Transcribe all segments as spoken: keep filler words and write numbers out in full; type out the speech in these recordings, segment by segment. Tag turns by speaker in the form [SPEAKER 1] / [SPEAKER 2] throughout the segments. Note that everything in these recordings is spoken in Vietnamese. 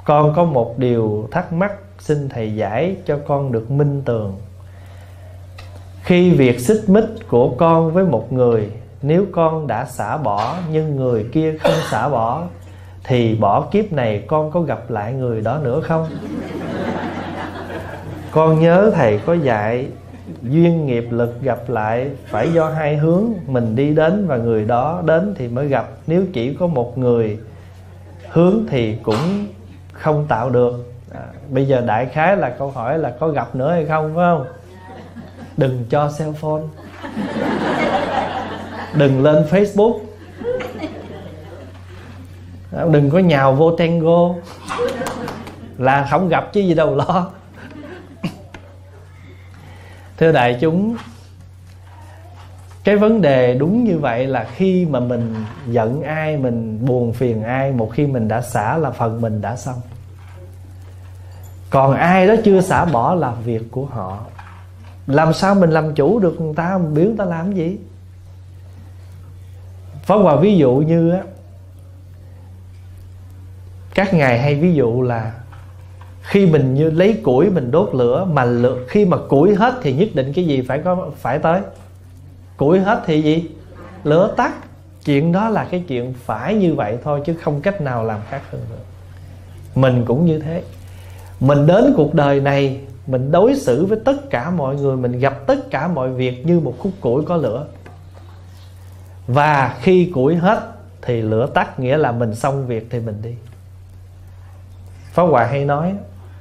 [SPEAKER 1] Con có một điều thắc mắc, xin thầy giải cho con được minh tường. Khi việc xích mích của con với một người, nếu con đã xả bỏ nhưng người kia không xả bỏ, thì bỏ kiếp này con có gặp lại người đó nữa không? Con nhớ thầy có dạy duyên nghiệp lực gặp lại phải do hai hướng, mình đi đến và người đó đến thì mới gặp. Nếu chỉ có một người hướng thì cũng không tạo được. à, Bây giờ đại khái là câu hỏi là có gặp nữa hay không, phải không? Đừng cho cell phone, đừng lên Facebook, đừng có nhào vô Tango, là không gặp chứ gì đâu lo. Thưa đại chúng, cái vấn đề đúng như vậy là khi mà mình giận ai, mình buồn phiền ai, một khi mình đã xả là phần mình đã xong. Còn ai đó chưa xả bỏ là việc của họ. Làm sao mình làm chủ được người ta, mình biểu người ta làm gì? Pháp Hòa ví dụ như á, các ngài hay ví dụ là khi mình như lấy củi mình đốt lửa, mà lửa, khi mà củi hết thì nhất định cái gì phải có phải tới. Củi hết thì gì? Lửa tắt. Chuyện đó là cái chuyện phải như vậy thôi, chứ không cách nào làm khác hơn được. Mình cũng như thế. Mình đến cuộc đời này, mình đối xử với tất cả mọi người, mình gặp tất cả mọi việc như một khúc củi có lửa. Và khi củi hết thì lửa tắt, nghĩa là mình xong việc thì mình đi. Pháp Hòa hay nói,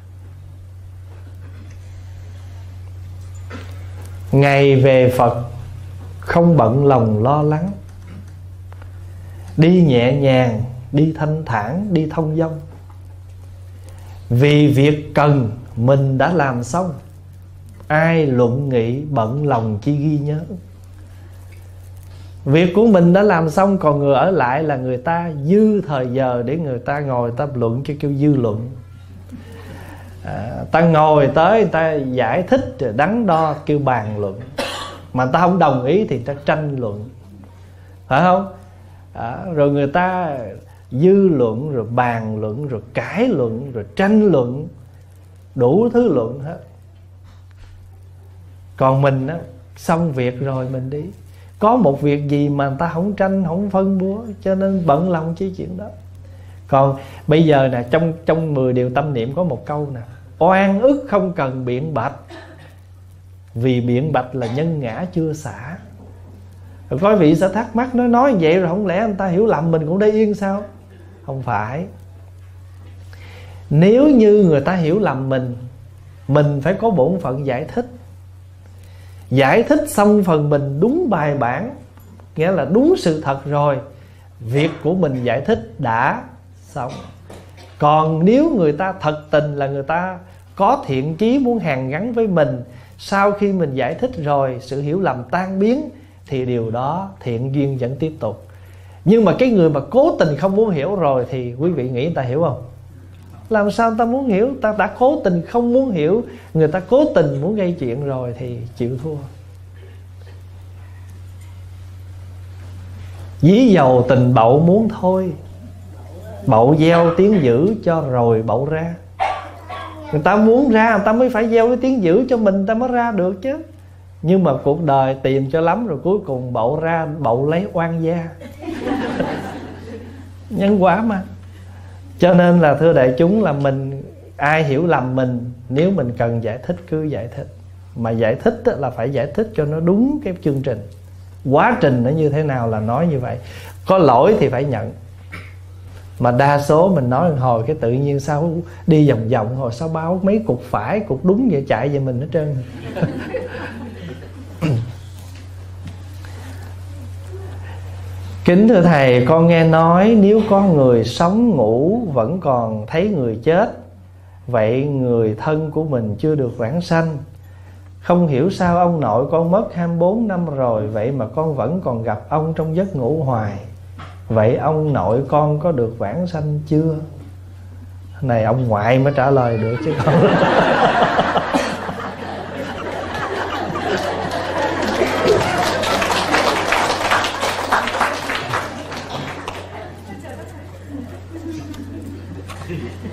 [SPEAKER 1] ngày về Phật không bận lòng lo lắng, đi nhẹ nhàng, đi thanh thản, đi thông dong. Vì việc cần mình đã làm xong, ai luận nghị bận lòng chi ghi nhớ. Việc của mình đã làm xong, còn người ở lại là người ta dư thời giờ để người ta ngồi ta luận, cho kêu dư luận. à, Ta ngồi tới người ta giải thích rồi đắn đo kêu bàn luận. Mà ta không đồng ý thì ta tranh luận, phải không? à, Rồi người ta dư luận, rồi bàn luận, rồi cãi luận, rồi tranh luận, đủ thứ luận hết. Còn mình á, xong việc rồi mình đi. Có một việc gì mà người ta không tranh, không phân búa, cho nên bận lòng chi chuyện đó. Còn bây giờ nè, trong trong mười điều tâm niệm có một câu nè: oan ức không cần biện bạch, vì biện bạch là nhân ngã chưa xả. Rồi có vị sẽ thắc mắc, nó nói vậy rồi không lẽ anh ta hiểu lầm mình cũng để yên sao? Không phải. Nếu như người ta hiểu lầm mình, mình phải có bổn phận giải thích. Giải thích xong phần mình đúng bài bản, nghĩa là đúng sự thật rồi, việc của mình giải thích đã xong. Còn nếu người ta thật tình là người ta có thiện chí muốn hàn gắn với mình, sau khi mình giải thích rồi sự hiểu lầm tan biến, thì điều đó thiện duyên vẫn tiếp tục. Nhưng mà cái người mà cố tình không muốn hiểu rồi thì quý vị nghĩ người ta hiểu không? Làm sao người ta muốn hiểu? Ta đã cố tình không muốn hiểu, người ta cố tình muốn gây chuyện rồi thì chịu thua. Dí dầu tình bậu muốn thôi, bậu gieo tiếng dữ cho rồi bậu ra. Người ta muốn ra, người ta mới phải gieo cái tiếng dữ cho mình, người ta mới ra được chứ. Nhưng mà cuộc đời tìm cho lắm rồi cuối cùng bậu ra, bậu lấy oan gia. Nhân quả mà. Cho nên là thưa đại chúng, là mình, ai hiểu lầm mình, nếu mình cần giải thích cứ giải thích. Mà giải thích là phải giải thích cho nó đúng cái chương trình. Quá trình nó như thế nào là nói như vậy. Có lỗi thì phải nhận. Mà đa số mình nói một hồi cái tự nhiên sao đi vòng vòng, hồi sao báo mấy cục phải, cục đúng vậy chạy về mình hết trơn. Kính thưa thầy, con nghe nói nếu có người sống ngủ vẫn còn thấy người chết, vậy người thân của mình chưa được vãng sanh. Không hiểu sao ông nội con mất hai mươi bốn năm rồi, vậy mà con vẫn còn gặp ông trong giấc ngủ hoài. Vậy ông nội con có được vãng sanh chưa? Này ông ngoại mới trả lời được chứ không.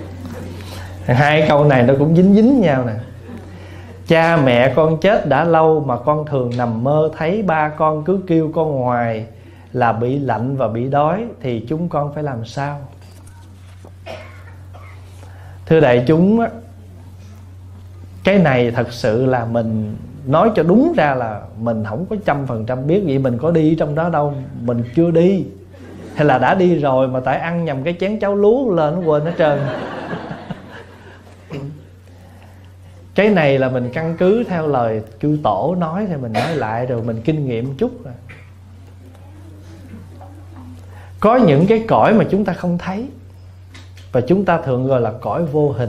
[SPEAKER 1] Hai câu này nó cũng dính dính nhau nè. Cha mẹ con chết đã lâu mà con thường nằm mơ thấy ba con cứ kêu con hoài là bị lạnh và bị đói, thì chúng con phải làm sao? Thưa đại chúng, cái này thật sự là mình nói cho đúng ra là mình không có trăm phần trăm biết. Vậy mình có đi trong đó đâu, mình chưa đi, hay là đã đi rồi mà tại ăn nhầm cái chén cháo lúa lên nó quên hết trơn. Cái này là mình căn cứ theo lời chư tổ nói thì mình nói lại, rồi mình kinh nghiệm chút rồi. Có những cái cõi mà chúng ta không thấy, và chúng ta thường gọi là cõi vô hình.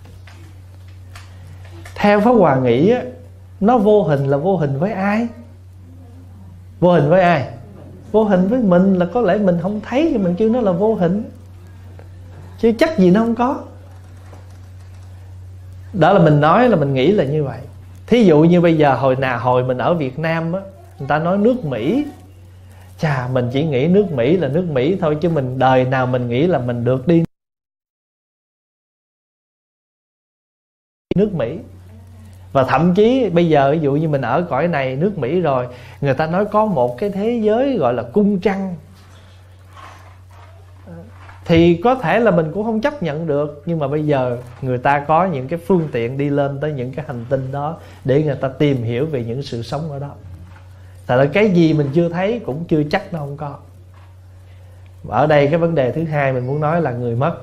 [SPEAKER 1] Theo Pháp Hòa nghĩ á, nó vô hình là vô hình với ai? Vô hình với ai? Vô hình với mình, là có lẽ mình không thấy thì mình kêu nó là vô hình, chứ chắc gì nó không có. Đó là mình nói là mình nghĩ là như vậy. Thí dụ như bây giờ hồi nào hồi mình ở Việt Nam á, người ta nói nước Mỹ, chà, mình chỉ nghĩ nước Mỹ là nước Mỹ thôi, chứ mình đời nào mình nghĩ là mình được đi nước Mỹ. Và thậm chí bây giờ ví dụ như mình ở cõi này nước Mỹ rồi, người ta nói có một cái thế giới gọi là cung trăng, thì có thể là mình cũng không chấp nhận được. Nhưng mà bây giờ người ta có những cái phương tiện đi lên tới những cái hành tinh đó để người ta tìm hiểu về những sự sống ở đó. Tại là cái gì mình chưa thấy cũng chưa chắc nó không có. Và ở đây cái vấn đề thứ hai mình muốn nói là người mất.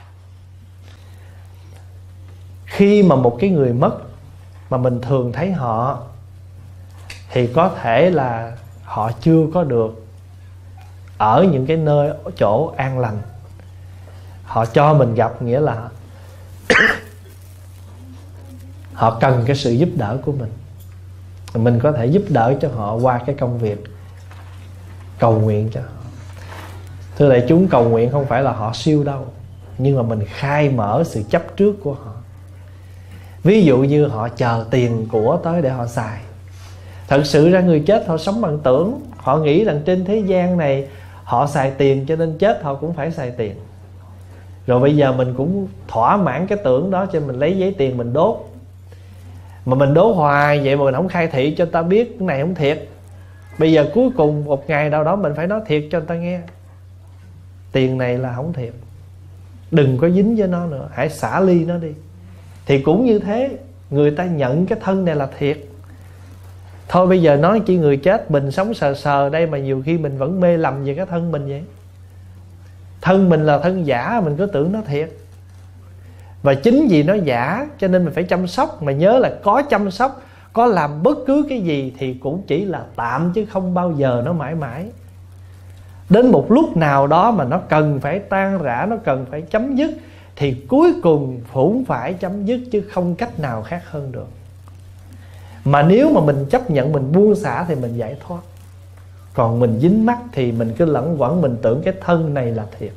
[SPEAKER 1] Khi mà một cái người mất mà mình thường thấy họ, thì có thể là họ chưa có được ở những cái nơi chỗ an lành. Họ cho mình gặp, nghĩa là họ cần cái sự giúp đỡ của mình. Mình có thể giúp đỡ cho họ qua cái công việc cầu nguyện cho họ. Thưa đại chúng, cầu nguyện không phải là họ siêu đâu, nhưng mà mình khai mở sự chấp trước của họ. Ví dụ như họ chờ tiền của tới để họ xài. Thật sự ra người chết họ sống bằng tưởng. Họ nghĩ rằng trên thế gian này họ xài tiền, cho nên chết họ cũng phải xài tiền. Rồi bây giờ mình cũng thỏa mãn cái tưởng đó, cho mình lấy giấy tiền mình đốt. Mà mình đốt hoài vậy mà mình không khai thị cho ta biết cái này không thiệt. Bây giờ cuối cùng một ngày nào đó mình phải nói thiệt cho người ta nghe, tiền này là không thiệt, đừng có dính với nó nữa, hãy xả ly nó đi. Thì cũng như thế, người ta nhận cái thân này là thiệt. Thôi bây giờ nói chỉ người chết, mình sống sờ sờ đây mà nhiều khi mình vẫn mê lầm về cái thân mình vậy. Thân mình là thân giả, mình cứ tưởng nó thiệt. Và chính vì nó giả cho nên mình phải chăm sóc. Mà nhớ là có chăm sóc, có làm bất cứ cái gì thì cũng chỉ là tạm, chứ không bao giờ nó mãi mãi. Đến một lúc nào đó mà nó cần phải tan rã, nó cần phải chấm dứt, thì cuối cùng cũng phải chấm dứt, chứ không cách nào khác hơn được. Mà nếu mà mình chấp nhận, mình buông xả thì mình giải thoát. Còn mình dính mắc thì mình cứ lẩn quẩn, mình tưởng cái thân này là thiệt.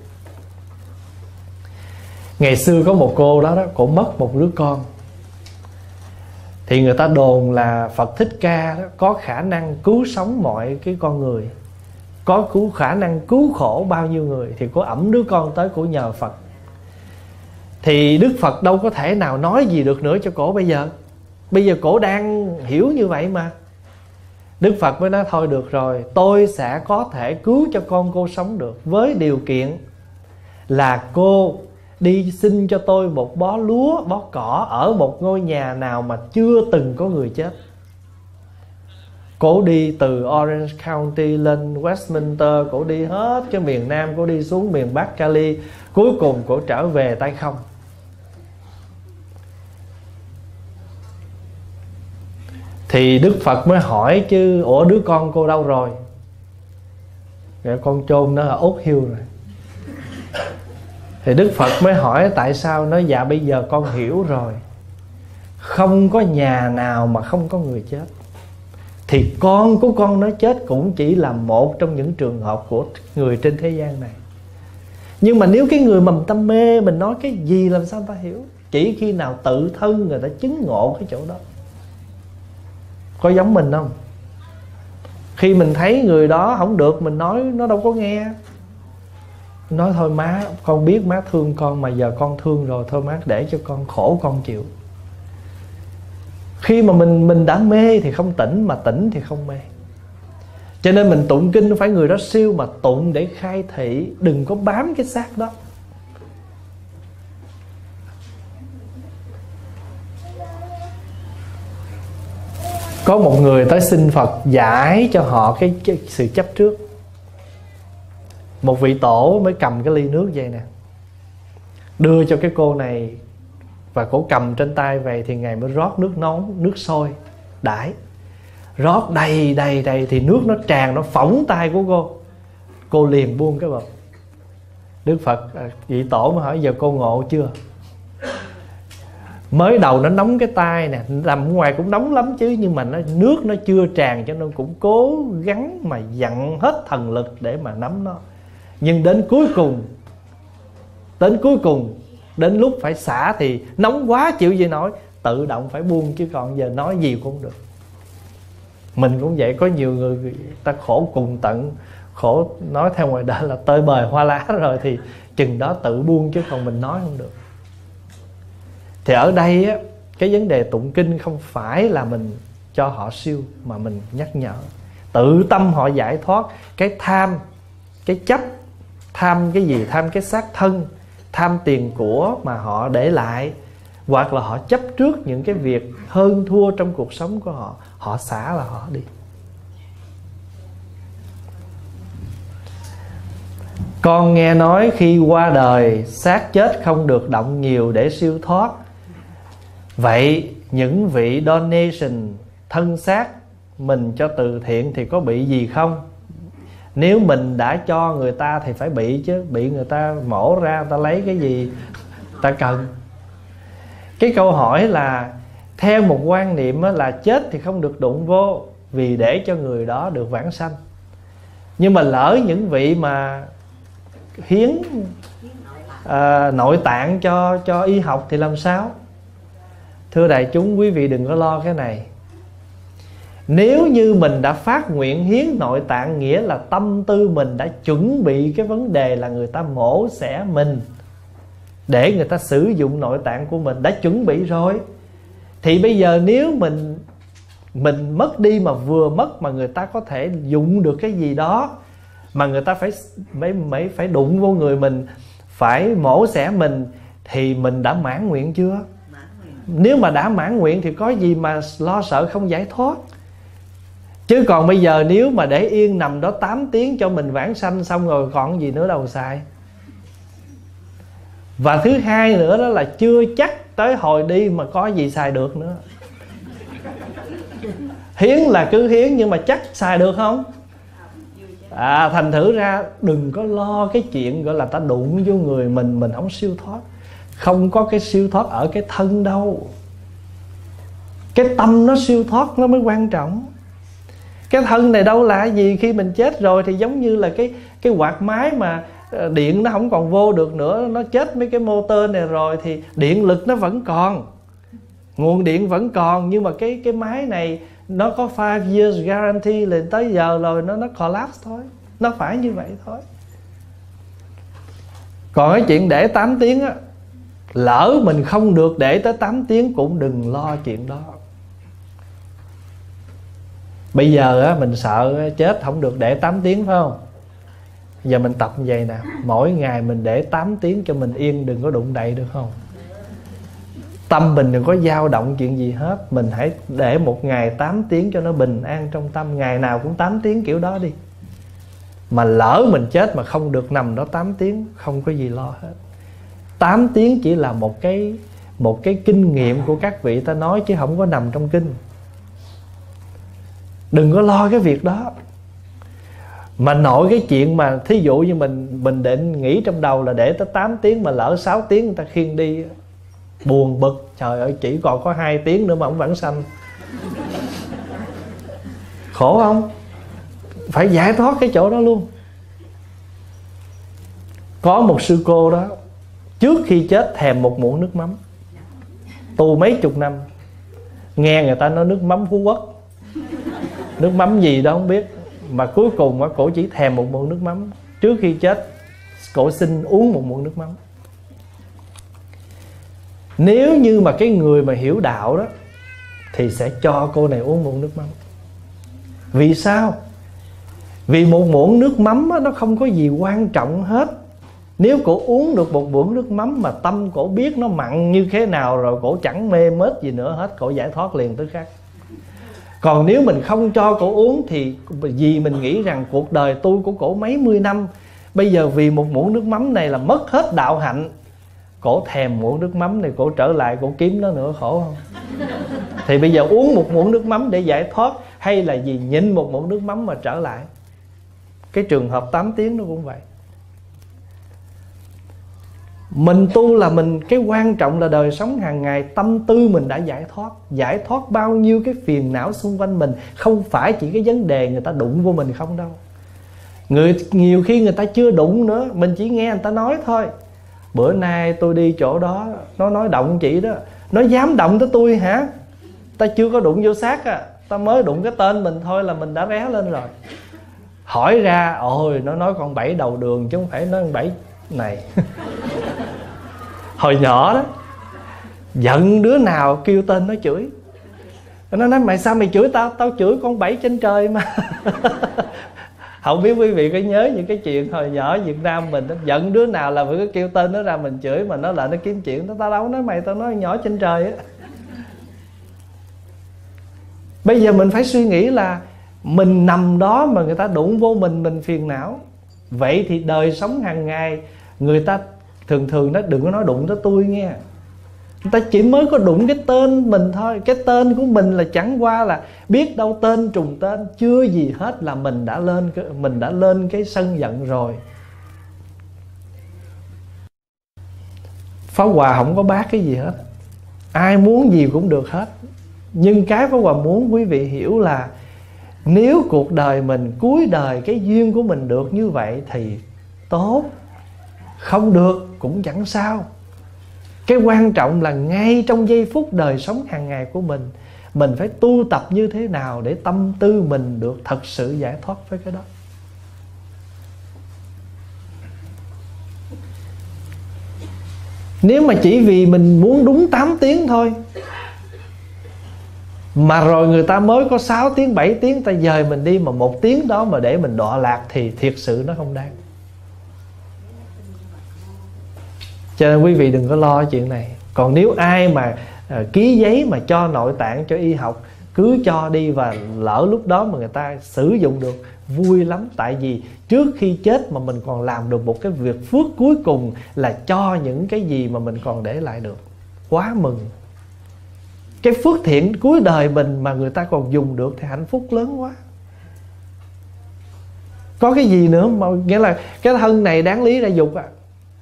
[SPEAKER 1] Ngày xưa có một cô đó, đó cổ mất một đứa con. Thì người ta đồn là Phật Thích Ca đó có khả năng cứu sống mọi cái con người, có cứu khả năng cứu khổ bao nhiêu người. Thì cổ ẵm đứa con tới, cổ nhờ Phật. Thì Đức Phật đâu có thể nào nói gì được nữa cho cổ bây giờ. Bây giờ cổ đang hiểu như vậy mà. Đức Phật mới nói thôi được rồi, tôi sẽ có thể cứu cho con cô sống được, với điều kiện là cô đi xin cho tôi một bó lúa, bó cỏ ở một ngôi nhà nào mà chưa từng có người chết. Cổ đi từ Orange County lên Westminster, cổ đi hết cái miền Nam, cổ đi xuống miền Bắc Cali. Cuối cùng cổ trở về tay không. Thì Đức Phật mới hỏi chứ, ủa đứa con cô đâu rồi? Rồi con chôn nó ở Ốt Hill rồi. Thì Đức Phật mới hỏi tại sao? Nói dạ bây giờ con hiểu rồi, không có nhà nào mà không có người chết. Thì con của con nó chết cũng chỉ là một trong những trường hợp của người trên thế gian này. Nhưng mà nếu cái người mà tâm mê, mình nói cái gì làm sao ta hiểu? Chỉ khi nào tự thân người ta chứng ngộ cái chỗ đó. Có giống mình không? Khi mình thấy người đó không được, mình nói nó đâu có nghe. nói thôi má, con biết má thương con, mà giờ con thương rồi, thôi má để cho con khổ con chịu. Khi mà mình mình đã mê thì không tỉnh, mà tỉnh thì không mê. Cho nên mình tụng kinh phải người đó siêu, mà tụng để khai thị, đừng có bám cái xác đó. Có một người tới xin Phật giải cho họ cái, cái sự chấp trước. Một vị tổ mới cầm cái ly nước vậy nè, đưa cho cái cô này, và cổ cầm trên tay về, thì Ngài mới rót nước nóng, nước sôi đãi, rót đầy đầy đầy, thì nước nó tràn, nó phỏng tay của cô. Cô liền buông cái bọc. Đức Phật, vị tổ mới hỏi giờ cô ngộ chưa? Mới đầu nó nóng cái tay nè, nằm ngoài cũng nóng lắm chứ, nhưng mà nó, nước nó chưa tràn, cho nên cũng cố gắng mà dặn hết thần lực để mà nắm nó. Nhưng đến cuối cùng, đến cuối cùng, đến lúc phải xả thì nóng quá chịu gì nổi, tự động phải buông, chứ còn giờ nói gì cũng không được. Mình cũng vậy, có nhiều người ta khổ cùng tận, khổ nói theo ngoài đời là tơi bời hoa lá rồi, thì chừng đó tự buông, chứ còn mình nói không được. Thì ở đây á, cái vấn đề tụng kinh không phải là mình cho họ siêu, mà mình nhắc nhở tự tâm họ giải thoát cái tham, cái chấp. Tham cái gì? Tham cái xác thân, tham tiền của mà họ để lại, hoặc là họ chấp trước những cái việc hơn thua trong cuộc sống của họ, họ xả là họ đi. Con nghe nói khi qua đời, xác chết không được động nhiều để siêu thoát. Vậy những vị donation thân xác mình cho từ thiện thì có bị gì không? Nếu mình đã cho người ta thì phải bị chứ. Bị người ta mổ ra, người ta lấy cái gì ta cần. Cái câu hỏi là theo một quan niệm là chết thì không được đụng vô, vì để cho người đó được vãng sanh. Nhưng mà lỡ những vị mà hiến à, nội tạng cho, cho y học thì làm sao? Thưa đại chúng, quý vị đừng có lo cái này. Nếu như mình đã phát nguyện hiến nội tạng, nghĩa là tâm tư mình đã chuẩn bị cái vấn đề là người ta mổ xẻ mình để người ta sử dụng nội tạng của mình, đã chuẩn bị rồi. Thì bây giờ nếu mình mình mất đi, mà vừa mất mà người ta có thể dụng được cái gì đó, mà người ta phải mấy mấy phải đụng vô người mình, phải mổ xẻ mình, thì mình đã mãn nguyện chưa? Nếu mà đã mãn nguyện thì có gì mà lo sợ không giải thoát. Chứ còn bây giờ nếu mà để yên nằm đó tám tiếng cho mình vãng sanh xong rồi còn gì nữa đâu xài. Và thứ hai nữa đó là chưa chắc tới hồi đi mà có gì xài được nữa. Hiến là cứ hiến, nhưng mà chắc xài được không? À, thành thử ra đừng có lo cái chuyện gọi là ta đụng vô người mình, mình không siêu thoát. Không có cái siêu thoát ở cái thân đâu. Cái tâm nó siêu thoát nó mới quan trọng. Cái thân này đâu là gì, khi mình chết rồi thì giống như là cái, cái quạt máy mà điện nó không còn vô được nữa, nó chết mấy cái motor này rồi thì điện lực nó vẫn còn, nguồn điện vẫn còn, nhưng mà cái, cái máy này nó có five years guarantee, lên tới giờ rồi nó, nó collapse thôi. Nó phải như vậy thôi. Còn cái chuyện để tám tiếng á, lỡ mình không được để tới tám tiếng cũng đừng lo chuyện đó. Bây giờ á, mình sợ chết không được để tám tiếng phải không? Giờ mình tập như vậy nè, mỗi ngày mình để tám tiếng cho mình yên, đừng có đụng đậy được không? Tâm mình đừng có dao động chuyện gì hết. Mình hãy để một ngày tám tiếng cho nó bình an trong tâm. Ngày nào cũng tám tiếng kiểu đó đi. Mà lỡ mình chết mà không được nằm đó tám tiếng, không có gì lo hết. Tám tiếng chỉ là một cái, một cái kinh nghiệm của các vị ta nói, chứ không có nằm trong kinh. Đừng có lo cái việc đó. Mà nội cái chuyện mà thí dụ như mình mình định nghĩ trong đầu là để tới tám tiếng, mà lỡ sáu tiếng người ta khiêng đi, buồn bực. Trời ơi, chỉ còn có hai tiếng nữa mà ông vãng sanh, khổ không? Phải giải thoát cái chỗ đó luôn. Có một sư cô đó, trước khi chết thèm một muỗng nước mắm, tu mấy chục năm, nghe người ta nói nước mắm Phú Quốc, nước mắm gì đó không biết, mà cuối cùng cổ chỉ thèm một muỗng nước mắm. Trước khi chết cổ xin uống một muỗng nước mắm. Nếu như mà cái người mà hiểu đạo đó thì sẽ cho cô này uống muỗng nước mắm. Vì sao? Vì một muỗng nước mắm đó, nó không có gì quan trọng hết. Nếu cổ uống được một muỗng nước mắm mà tâm cổ biết nó mặn như thế nào rồi, cổ chẳng mê mết gì nữa hết, cổ giải thoát liền tức khắc. Còn nếu mình không cho cổ uống thì vì mình nghĩ rằng cuộc đời tu của cổ mấy mươi năm, bây giờ vì một muỗng nước mắm này là mất hết đạo hạnh. Cổ thèm muỗng nước mắm này, cổ trở lại cổ kiếm nó nữa, khổ không? Thì bây giờ uống một muỗng nước mắm để giải thoát, hay là gì nhịn một muỗng nước mắm mà trở lại? Cái trường hợp tám tiếng nó cũng vậy. Mình tu là mình, cái quan trọng là đời sống hàng ngày, tâm tư mình đã giải thoát. Giải thoát bao nhiêu cái phiền não xung quanh mình. Không phải chỉ cái vấn đề người ta đụng vô mình không đâu. Người, nhiều khi người ta chưa đụng nữa, mình chỉ nghe người ta nói thôi. Bữa nay tôi đi chỗ đó, nó nói động chị đó. Nó dám động tới tôi hả? Ta chưa có đụng vô xác à, ta mới đụng cái tên mình thôi là mình đã ré lên rồi. Hỏi ra, ôi nó nói con Bảy đầu đường chứ không phải nói con Bảy này. Hồi nhỏ đó, giận đứa nào kêu tên nó chửi. Nó nói mày sao mày chửi tao? Tao chửi con Bảy trên trời mà. Không biết quý vị có nhớ những cái chuyện hồi nhỏ Việt Nam mình đó, giận đứa nào là phải có kêu tên nó ra mình chửi, mà nó lại nó kiếm chuyện. Tao đâu nói mày, tao nói nhỏ trên trời á. Bây giờ mình phải suy nghĩ là mình nằm đó mà người ta đụng vô mình, mình phiền não. Vậy thì đời sống hàng ngày người ta thường thường nó đừng có nói đụng tới tôi nghe. Người ta chỉ mới có đụng cái tên mình thôi. Cái tên của mình là chẳng qua là biết đâu tên trùng tên, chưa gì hết là mình đã lên mình đã lên cái sân giận rồi. Pháp Hòa không có bác cái gì hết, ai muốn gì cũng được hết. Nhưng cái Pháp Hòa muốn quý vị hiểu là nếu cuộc đời mình, cuối đời cái duyên của mình được như vậy thì tốt, không được cũng chẳng sao. Cái quan trọng là ngay trong giây phút đời sống hàng ngày của mình, mình phải tu tập như thế nào để tâm tư mình được thật sự giải thoát với cái đó. Nếu mà chỉ vì mình muốn đúng tám tiếng thôi, mà rồi người ta mới có sáu tiếng, bảy tiếng, ta dời mình đi mà một tiếng đó mà để mình đọa lạc thì thiệt sự nó không đáng. Cho nên quý vị đừng có lo chuyện này. Còn nếu ai mà uh, ký giấy mà cho nội tạng cho y học, cứ cho đi, và lỡ lúc đó mà người ta sử dụng được, vui lắm. Tại vì trước khi chết mà mình còn làm được một cái việc phước cuối cùng là cho những cái gì mà mình còn để lại được. Quá mừng. Cái phước thiện cuối đời mình mà người ta còn dùng được thì hạnh phúc lớn quá. Có cái gì nữa mà, nghĩa là cái thân này đáng lý ra dục à.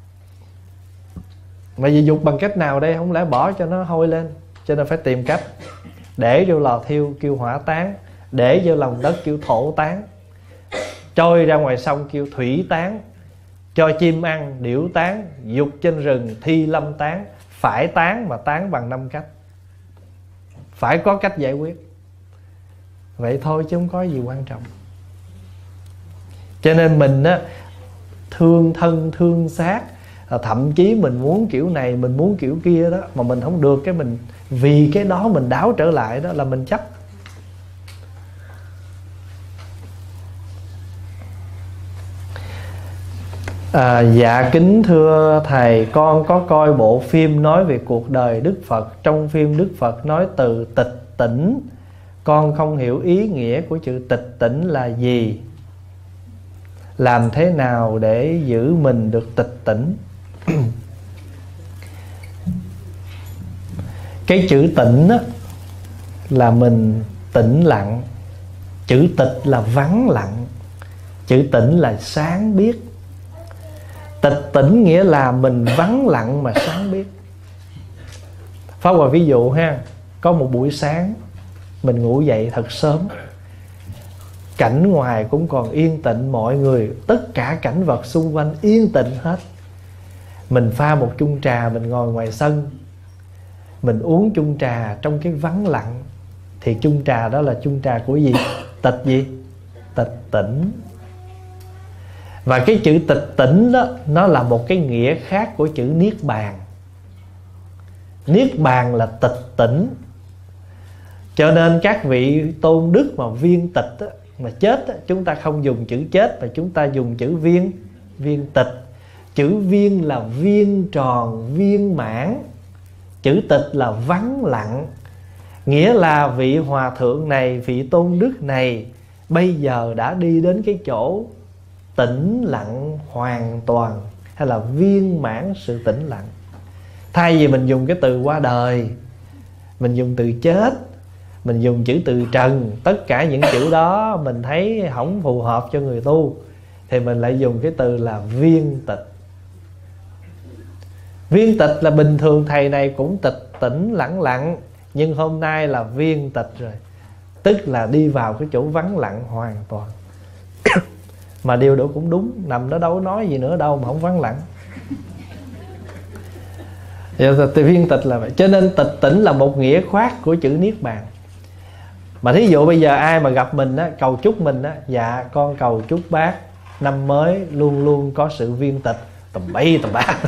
[SPEAKER 1] Mà vì dục bằng cách nào đây? Không lẽ bỏ cho nó hôi lên. Cho nên phải tìm cách. Để vô lò thiêu kêu hỏa tán, để vô lòng đất kêu thổ tán, trôi ra ngoài sông kêu thủy tán, cho chim ăn điểu tán, dục trên rừng thi lâm tán. Phải tán mà tán bằng năm cách. Phải có cách giải quyết. Vậy thôi chứ không có gì quan trọng. Cho nên mình á, thương thân thương xác, thậm chí mình muốn kiểu này, mình muốn kiểu kia đó, mà mình không được, cái mình vì cái đó mình đáo trở lại, đó là mình chấp. À, dạ kính thưa thầy, con có coi bộ phim nói về cuộc đời Đức Phật. Trong phim Đức Phật nói từ tịch tỉnh. Con không hiểu ý nghĩa của chữ tịch tỉnh là gì. Làm thế nào để giữ mình được tịch tỉnh? Cái chữ tĩnh á, là mình tĩnh lặng. Chữ tịch là vắng lặng. Chữ tĩnh là sáng biết. Tịch tỉnh nghĩa là mình vắng lặng mà sáng biết. Pháp Hòa ví dụ ha, có một buổi sáng mình ngủ dậy thật sớm, cảnh ngoài cũng còn yên tĩnh, mọi người, tất cả cảnh vật xung quanh yên tĩnh hết. Mình pha một chung trà, mình ngồi ngoài sân, mình uống chung trà trong cái vắng lặng. Thì chung trà đó là chung trà của gì? Tịch gì? Tịch tỉnh. Và cái chữ tịch tỉnh đó, nó là một cái nghĩa khác của chữ niết bàn. Niết bàn là tịch tỉnh. Cho nên các vị tôn đức mà viên tịch á, mà chết á, chúng ta không dùng chữ chết mà chúng ta dùng chữ viên, viên tịch. Chữ viên là viên tròn, viên mãn. Chữ tịch là vắng lặng. Nghĩa là vị hòa thượng này, vị tôn đức này bây giờ đã đi đến cái chỗ tĩnh lặng hoàn toàn, hay là viên mãn sự tĩnh lặng. Thay vì mình dùng cái từ qua đời, mình dùng từ chết, mình dùng chữ từ trần, tất cả những chữ đó mình thấy không phù hợp cho người tu, thì mình lại dùng cái từ là viên tịch. Viên tịch là bình thường thầy này cũng tịch tỉnh lặng lặng, nhưng hôm nay là viên tịch rồi, tức là đi vào cái chỗ vắng lặng hoàn toàn. Mà điều đó cũng đúng, nằm đó đâu có nói gì nữa đâu mà không vắng lặng. Thì viên tịch là vậy. Cho nên tịch tỉnh là một nghĩa khoát của chữ niết bàn. Mà thí dụ bây giờ ai mà gặp mình á, cầu chúc mình á, dạ con cầu chúc bác năm mới luôn luôn có sự viên tịch, tầm bay tầm bạc.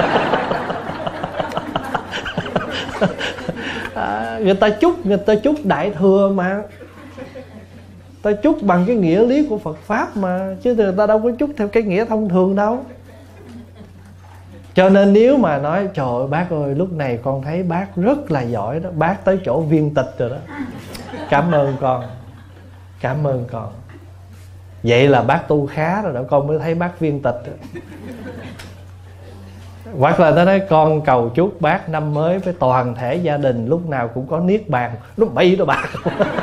[SPEAKER 1] À, người ta chúc, người ta chúc đại thừa mà, ta chúc bằng cái nghĩa lý của Phật Pháp mà, chứ người ta đâu có chúc theo cái nghĩa thông thường đâu. Cho nên nếu mà nói trời ơi bác ơi, lúc này con thấy bác rất là giỏi đó, bác tới chỗ viên tịch rồi đó, cảm ơn con, cảm ơn con, vậy là bác tu khá rồi đó, con mới thấy bác viên tịch. Hoặc là nó nói con cầu chúc bác năm mới với toàn thể gia đình lúc nào cũng có niết bàn. Nó bậy đó bác.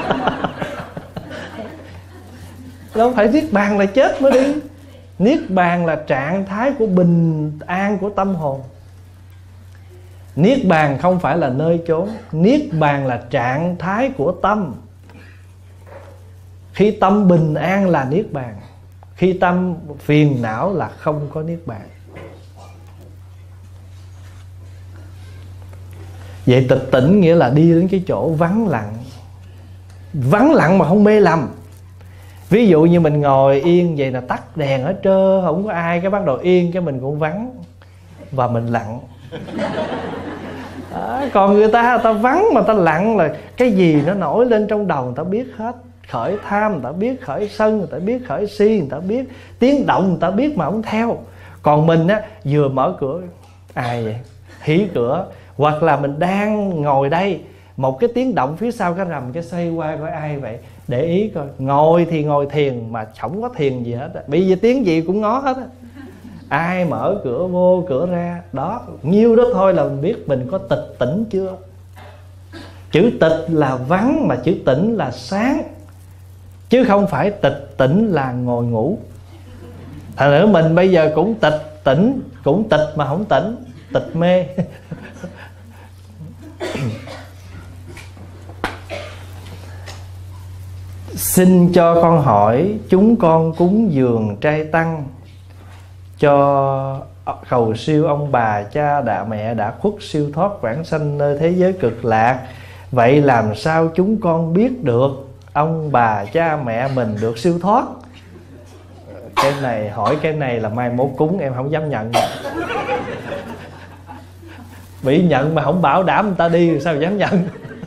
[SPEAKER 1] Đâu phải niết bàn là chết mới đi. Niết bàn là trạng thái của bình an của tâm hồn. Niết bàn không phải là nơi chốn. Niết bàn là trạng thái của tâm. Khi tâm bình an là niết bàn, khi tâm phiền não là không có niết bàn. Vậy tịch tỉnh nghĩa là đi đến cái chỗ vắng lặng. Vắng lặng mà không mê lầm. Ví dụ như mình ngồi yên vậy là tắt đèn hết trơn, không có ai, cái bắt đầu yên, cái mình cũng vắng và mình lặng. À, còn người ta người ta vắng mà ta lặng là cái gì nó nổi lên trong đầu người ta biết hết. Khởi tham người ta biết, khởi sân người ta biết, khởi si người ta biết, tiếng động người ta biết mà không theo. Còn mình á, vừa mở cửa ai vậy, hí cửa, hoặc là mình đang ngồi đây, một cái tiếng động phía sau cái rầm, cái xoay qua coi ai vậy, để ý coi. Ngồi thì ngồi thiền mà không có thiền gì hết, bởi vì tiếng gì cũng ngó hết á. Ai mở cửa vô cửa ra, đó, nhiêu đó thôi là mình biết mình có tịch tỉnh chưa. Chữ tịch là vắng, mà chữ tỉnh là sáng, chứ không phải tịch tỉnh là ngồi ngủ. Thành nữa mình bây giờ cũng tịch tỉnh, cũng tịch mà không tỉnh, tịch mê. Xin cho con hỏi, chúng con cúng dường trai tăng cho cầu siêu ông bà cha đạ mẹ đã khuất siêu thoát vãng sanh nơi thế giới cực lạc. Vậy làm sao chúng con biết được ông bà cha mẹ mình được siêu thoát? Cái này hỏi cái này là mai mốt cúng em không dám nhận. Bị nhận mà không bảo đảm người ta đi sao dám nhận.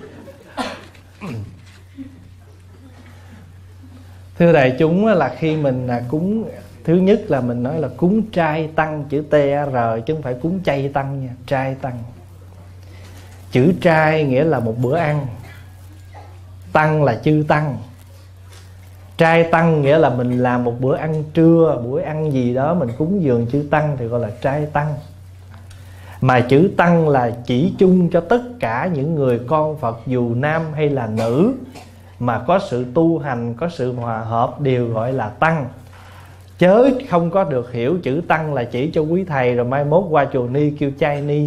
[SPEAKER 1] Thưa đại chúng là khi mình cúng, thứ nhất là mình nói là cúng trai tăng, chữ T R chứ không phải cúng chay tăng nha, trai tăng. Chữ trai nghĩa là một bữa ăn, tăng là chư tăng. Trai tăng nghĩa là mình làm một bữa ăn trưa, bữa ăn gì đó mình cúng dường chư tăng thì gọi là trai tăng. Mà chữ tăng là chỉ chung cho tất cả những người con Phật dù nam hay là nữ mà có sự tu hành, có sự hòa hợp đều gọi là tăng. Chớ không có được hiểu chữ tăng là chỉ cho quý thầy rồi mai mốt qua chùa ni kêu chai ni.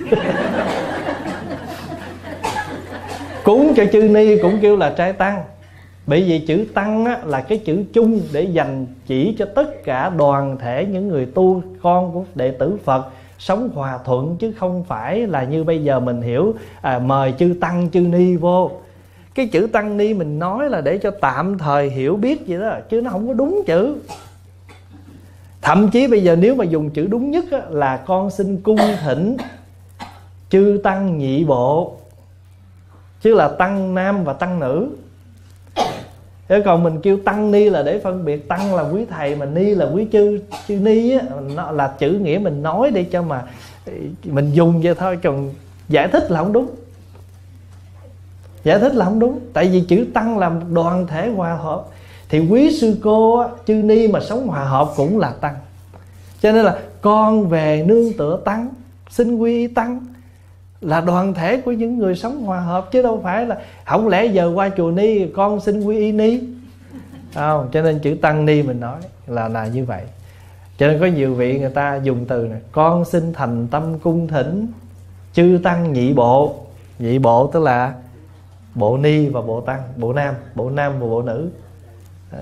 [SPEAKER 1] Cúng cho chư ni cũng kêu là trai tăng. Bởi vì chữ tăng á, là cái chữ chung để dành chỉ cho tất cả đoàn thể những người tu, con của đệ tử Phật sống hòa thuận, chứ không phải là như bây giờ mình hiểu à, mời chư tăng chư ni vô. Cái chữ tăng ni mình nói là để cho tạm thời hiểu biết vậy đó, chứ nó không có đúng chữ. Thậm chí bây giờ nếu mà dùng chữ đúng nhất á, là con xin cung thỉnh chư tăng nhị bộ, chứ là tăng nam và tăng nữ. Thế còn mình kêu tăng ni là để phân biệt tăng là quý thầy, mà ni là quý chư chư ni á, nó là chữ nghĩa mình nói để cho mà mình dùng vậy thôi, còn giải thích là không đúng. Giải thích là không đúng. Tại vì chữ tăng là đoàn thể hòa hợp, thì quý sư cô á, chư ni mà sống hòa hợp cũng là tăng. Cho nên là con về nương tựa tăng, xin quy y tăng, là đoàn thể của những người sống hòa hợp, chứ đâu phải là không lẽ giờ qua chùa ni con xin quy y ni không. Cho nên chữ tăng ni mình nói là là như vậy. Cho nên có nhiều vị người ta dùng từ này: con xin thành tâm cung thỉnh chư tăng nhị bộ. Nhị bộ tức là bộ ni và bộ tăng, bộ nam, bộ nam và bộ nữ. Đó.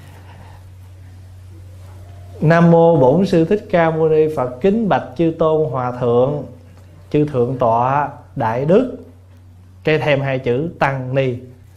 [SPEAKER 1] Nam mô Bổn Sư Thích Ca Mâu Ni Phật. Kính bạch chư tôn hòa thượng, chư thượng tọa đại đức. Cái thêm hai chữ tăng ni.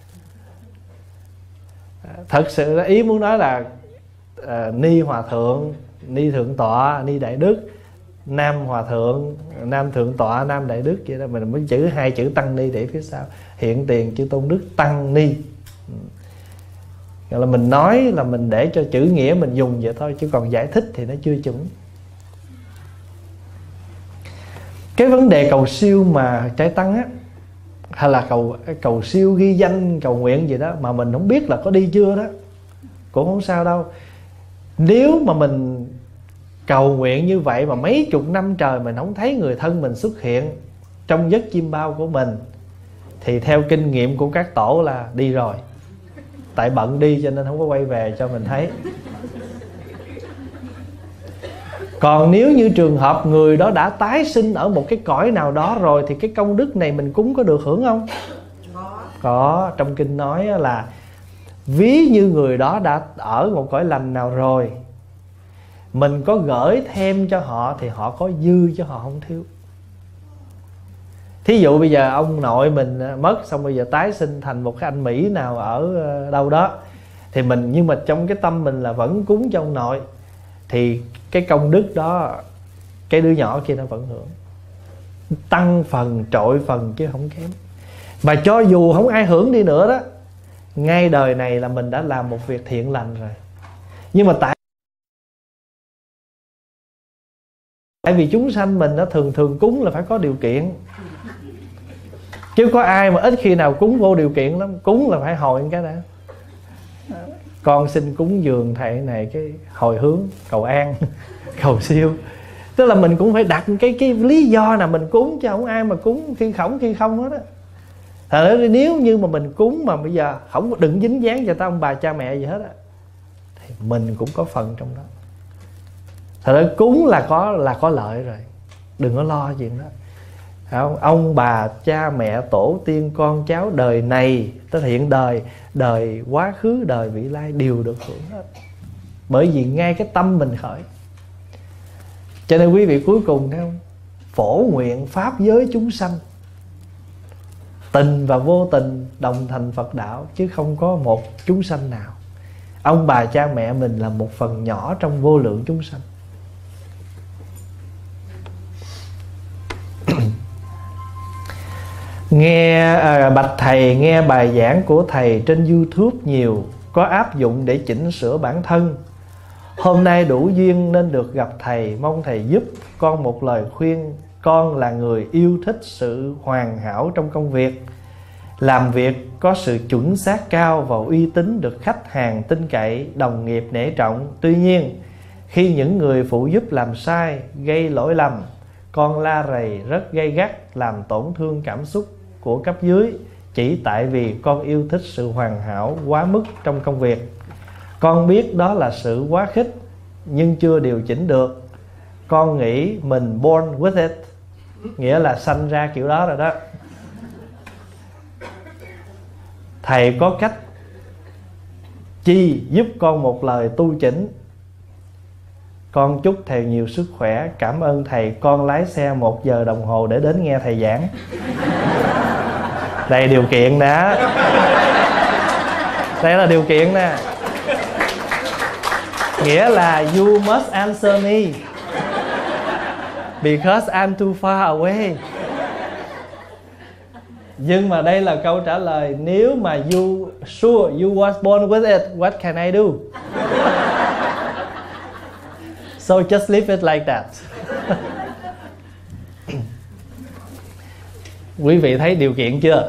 [SPEAKER 1] Thật sự ý muốn nói là uh, ni hòa thượng, ni thượng tọa, ni đại đức, nam hòa thượng, nam thượng tọa, nam đại đức, vậy đó. Mình mới chữ hai chữ tăng ni để phía sau hiện tiền chư tôn đức tăng ni. Gọi là mình nói là mình để cho chữ nghĩa mình dùng vậy thôi, chứ còn giải thích thì nó chưa chuẩn. Cái vấn đề cầu siêu mà trái tăng á, hay là cầu cầu siêu ghi danh cầu nguyện gì đó mà mình không biết là có đi chưa đó, cũng không sao đâu. Nếu mà mình cầu nguyện như vậy mà mấy chục năm trời mình không thấy người thân mình xuất hiện trong giấc chiêm bao của mình, thì theo kinh nghiệm của các tổ là đi rồi. Tại bận đi cho nên không có quay về cho mình thấy. Còn nếu như trường hợp người đó đã tái sinh ở một cái cõi nào đó rồi, thì cái công đức này mình cúng có được hưởng không? Có. Có. Trong kinh nói là ví như người đó đã ở một cõi lành nào rồi, mình có gửi thêm cho họ thì họ có dư chứ họ không thiếu. Thí dụ bây giờ ông nội mình mất, xong bây giờ tái sinh thành một cái anh Mỹ nào ở đâu đó, thì mình, nhưng mà trong cái tâm mình là vẫn cúng cho ông nội, thì cái công đức đó cái đứa nhỏ kia nó vẫn hưởng, tăng phần trội phần chứ không kém. Mà cho dù không ai hưởng đi nữa đó, ngay đời này là mình đã làm một việc thiện lành rồi. Nhưng mà tại Tại vì chúng sanh mình nó thường thường cúng là phải có điều kiện, chứ có ai mà ít khi nào cúng vô điều kiện lắm. Cúng là phải hồi cái đã. Con xin cúng dường thầy này, cái hồi hướng cầu an cầu siêu. Tức là mình cũng phải đặt cái cái lý do nào mình cúng, chứ không ai mà cúng khi khổng khi không hết á. Thật ra nếu như mà mình cúng mà bây giờ không có đừng dính dáng vào ta ông bà cha mẹ gì hết á, thì mình cũng có phần trong đó. Thật ra cúng là có là có lợi rồi, đừng có lo chuyện đó. Không? Ông bà cha mẹ tổ tiên con cháu đời này tới hiện đời, đời quá khứ, đời vị lai đều được hưởng hết, bởi vì ngay cái tâm mình khởi. Cho nên quý vị cuối cùng thấy không? Phổ nguyện pháp giới chúng sanh, tình và vô tình đồng thành Phật đạo, chứ không có một chúng sanh nào. Ông bà cha mẹ mình là một phần nhỏ trong vô lượng chúng sanh. Nghe à, bạch thầy, nghe bài giảng của thầy trên YouTube nhiều, có áp dụng để chỉnh sửa bản thân. Hôm nay đủ duyên nên được gặp thầy, mong thầy giúp con một lời khuyên. Con là người yêu thích sự hoàn hảo trong công việc, làm việc có sự chuẩn xác cao và uy tín, được khách hàng tin cậy, đồng nghiệp nể trọng. Tuy nhiên khi những người phụ giúp làm sai, gây lỗi lầm, con la rầy rất gay gắt, làm tổn thương cảm xúc của cấp dưới, chỉ tại vì con yêu thích sự hoàn hảo quá mức trong công việc. Con biết đó là sự quá khích, nhưng chưa điều chỉnh được. Con nghĩ mình born with it, nghĩa là sanh ra kiểu đó rồi đó. Thầy có cách chi giúp con một lời tu chỉnh? Con chúc thầy nhiều sức khỏe. Cảm ơn thầy. Con lái xe một giờ đồng hồ để đến nghe thầy giảng. Đây điều kiện đó. Đây là điều kiện nè. Nghĩa là you must answer me because I'm too far away. Nhưng mà đây là câu trả lời. Nếu mà you sure you was born with it, what can I do? So just leave it like that. Quý vị thấy điều kiện chưa?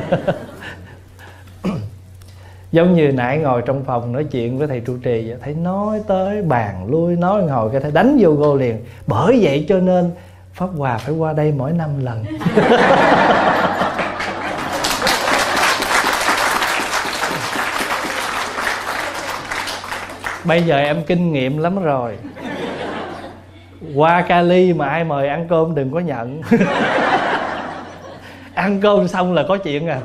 [SPEAKER 1] Giống như nãy ngồi trong phòng nói chuyện với thầy trụ trì vậy, thấy nói tới bàn lui, nói ngồi cái thấy đánh vô gô liền. Bởi vậy cho nên Pháp Hòa phải qua đây mỗi năm lần. Bây giờ em kinh nghiệm lắm rồi. Qua Cali mà ai mời ăn cơm đừng có nhận. Ăn cơm xong là có chuyện à.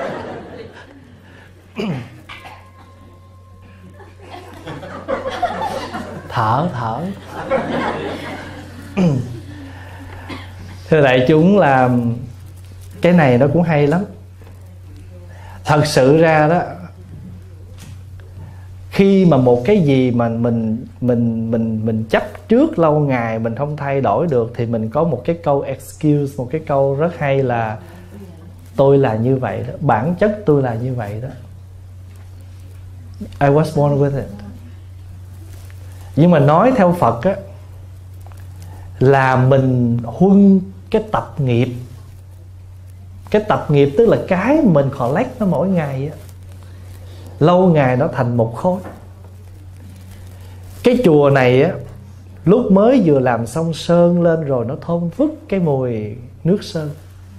[SPEAKER 1] Thở thở. Thưa đại chúng, là cái này nó cũng hay lắm. Thật sự ra đó, khi mà một cái gì mà mình mình mình mình chấp trước lâu ngày mình không thay đổi được, thì mình có một cái câu excuse, một cái câu rất hay là tôi là như vậy đó, bản chất tôi là như vậy đó. I was born with it. Nhưng mà nói theo Phật á, là mình huân cái tập nghiệp. Cái tập nghiệp tức là cái mình collect nó mỗi ngày á, lâu ngày nó thành một khối. Cái chùa này á, lúc mới vừa làm xong sơn lên rồi nó thơm phức cái mùi nước sơn,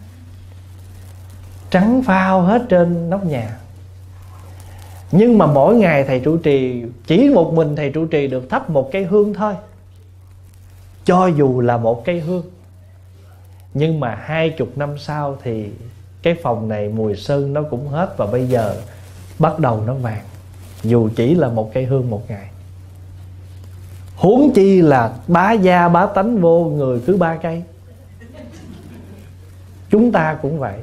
[SPEAKER 1] trắng phao hết trên nóc nhà. Nhưng mà mỗi ngày thầy trụ trì, chỉ một mình thầy trụ trì được thắp một cây hương thôi, cho dù là một cây hương. Nhưng mà hai chục năm sau thì cái phòng này mùi sơn nó cũng hết, và bây giờ bắt đầu nó vàng, dù chỉ là một cây hương một ngày. Huống chi là bá gia bá tánh vô người cứ ba cây. Chúng ta cũng vậy.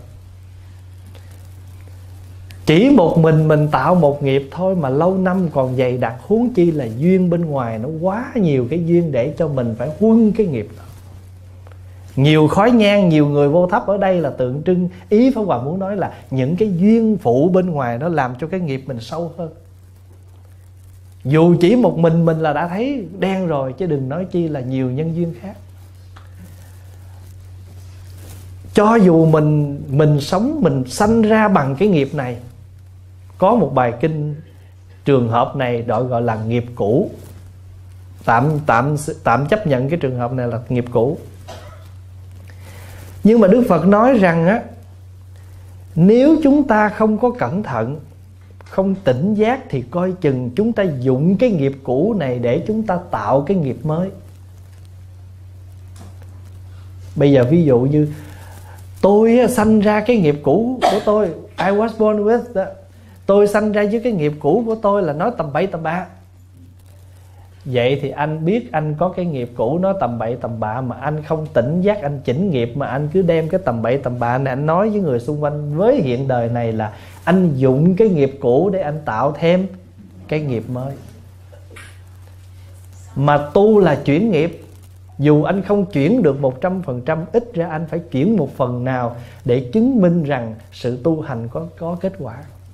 [SPEAKER 1] Chỉ một mình mình tạo một nghiệp thôi mà lâu năm còn dày đặc, huống chi là duyên bên ngoài nó quá nhiều cái duyên để cho mình phải huân cái nghiệp đó. Nhiều khói nhang, nhiều người vô thắp ở đây là tượng trưng, ý Pháp Hòa muốn nói là những cái duyên phụ bên ngoài nó làm cho cái nghiệp mình sâu hơn. Dù chỉ một mình mình là đã thấy đen rồi, chứ đừng nói chi là nhiều nhân duyên khác. Cho dù mình mình sống, mình sanh ra bằng cái nghiệp này. Có một bài kinh trường hợp này gọi gọi là nghiệp cũ. Tạm tạm tạm chấp nhận cái trường hợp này là nghiệp cũ. Nhưng mà Đức Phật nói rằng á, nếu chúng ta không có cẩn thận, không tỉnh giác, thì coi chừng chúng ta dụng cái nghiệp cũ này để chúng ta tạo cái nghiệp mới. Bây giờ ví dụ như tôi sanh ra cái nghiệp cũ của tôi, I was born with đó. Tôi sanh ra với cái nghiệp cũ của tôi là nói tầm bậy tầm bạ. Vậy thì anh biết anh có cái nghiệp cũ nói tầm bậy tầm bạ, mà anh không tỉnh giác anh chỉnh nghiệp, mà anh cứ đem cái tầm bậy tầm bạ này anh nói với người xung quanh. Với hiện đời này là anh dụng cái nghiệp cũ để anh tạo thêm cái nghiệp mới. Mà tu là chuyển nghiệp. Dù anh không chuyển được một trăm phần trăm, ít ra anh phải chuyển một phần nào để chứng minh rằng sự tu hành có, có kết quả.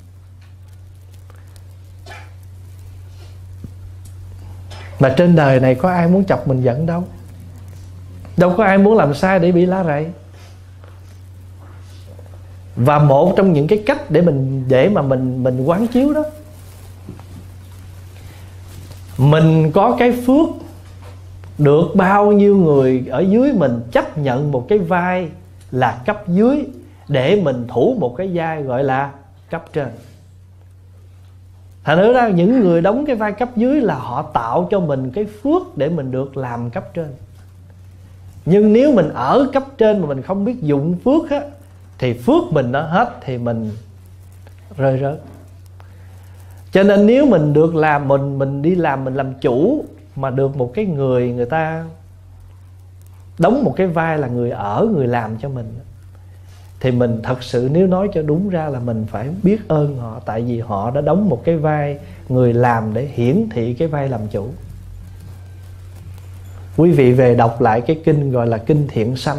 [SPEAKER 1] Mà trên đời này có ai muốn chọc mình giận đâu. Đâu có ai muốn làm sai để bị lá rầy. Và một trong những cái cách để mình để mà mình mình quán chiếu đó, mình có cái phước được bao nhiêu người ở dưới mình chấp nhận một cái vai là cấp dưới để mình thủ một cái vai gọi là cấp trên. Thành ra những người đóng cái vai cấp dưới là họ tạo cho mình cái phước để mình được làm cấp trên. Nhưng nếu mình ở cấp trên mà mình không biết dụng phước á, thì phước mình nó hết thì mình rơi rớt. Cho nên nếu mình được làm, mình mình đi làm, mình làm chủ, mà được một cái người người ta đóng một cái vai là người ở, người làm cho mình, thì mình thật sự, nếu nói cho đúng ra là mình phải biết ơn họ. Tại vì họ đã đóng một cái vai người làm để hiển thị cái vai làm chủ. Quý vị về đọc lại cái kinh gọi là Kinh Thiện Sanh.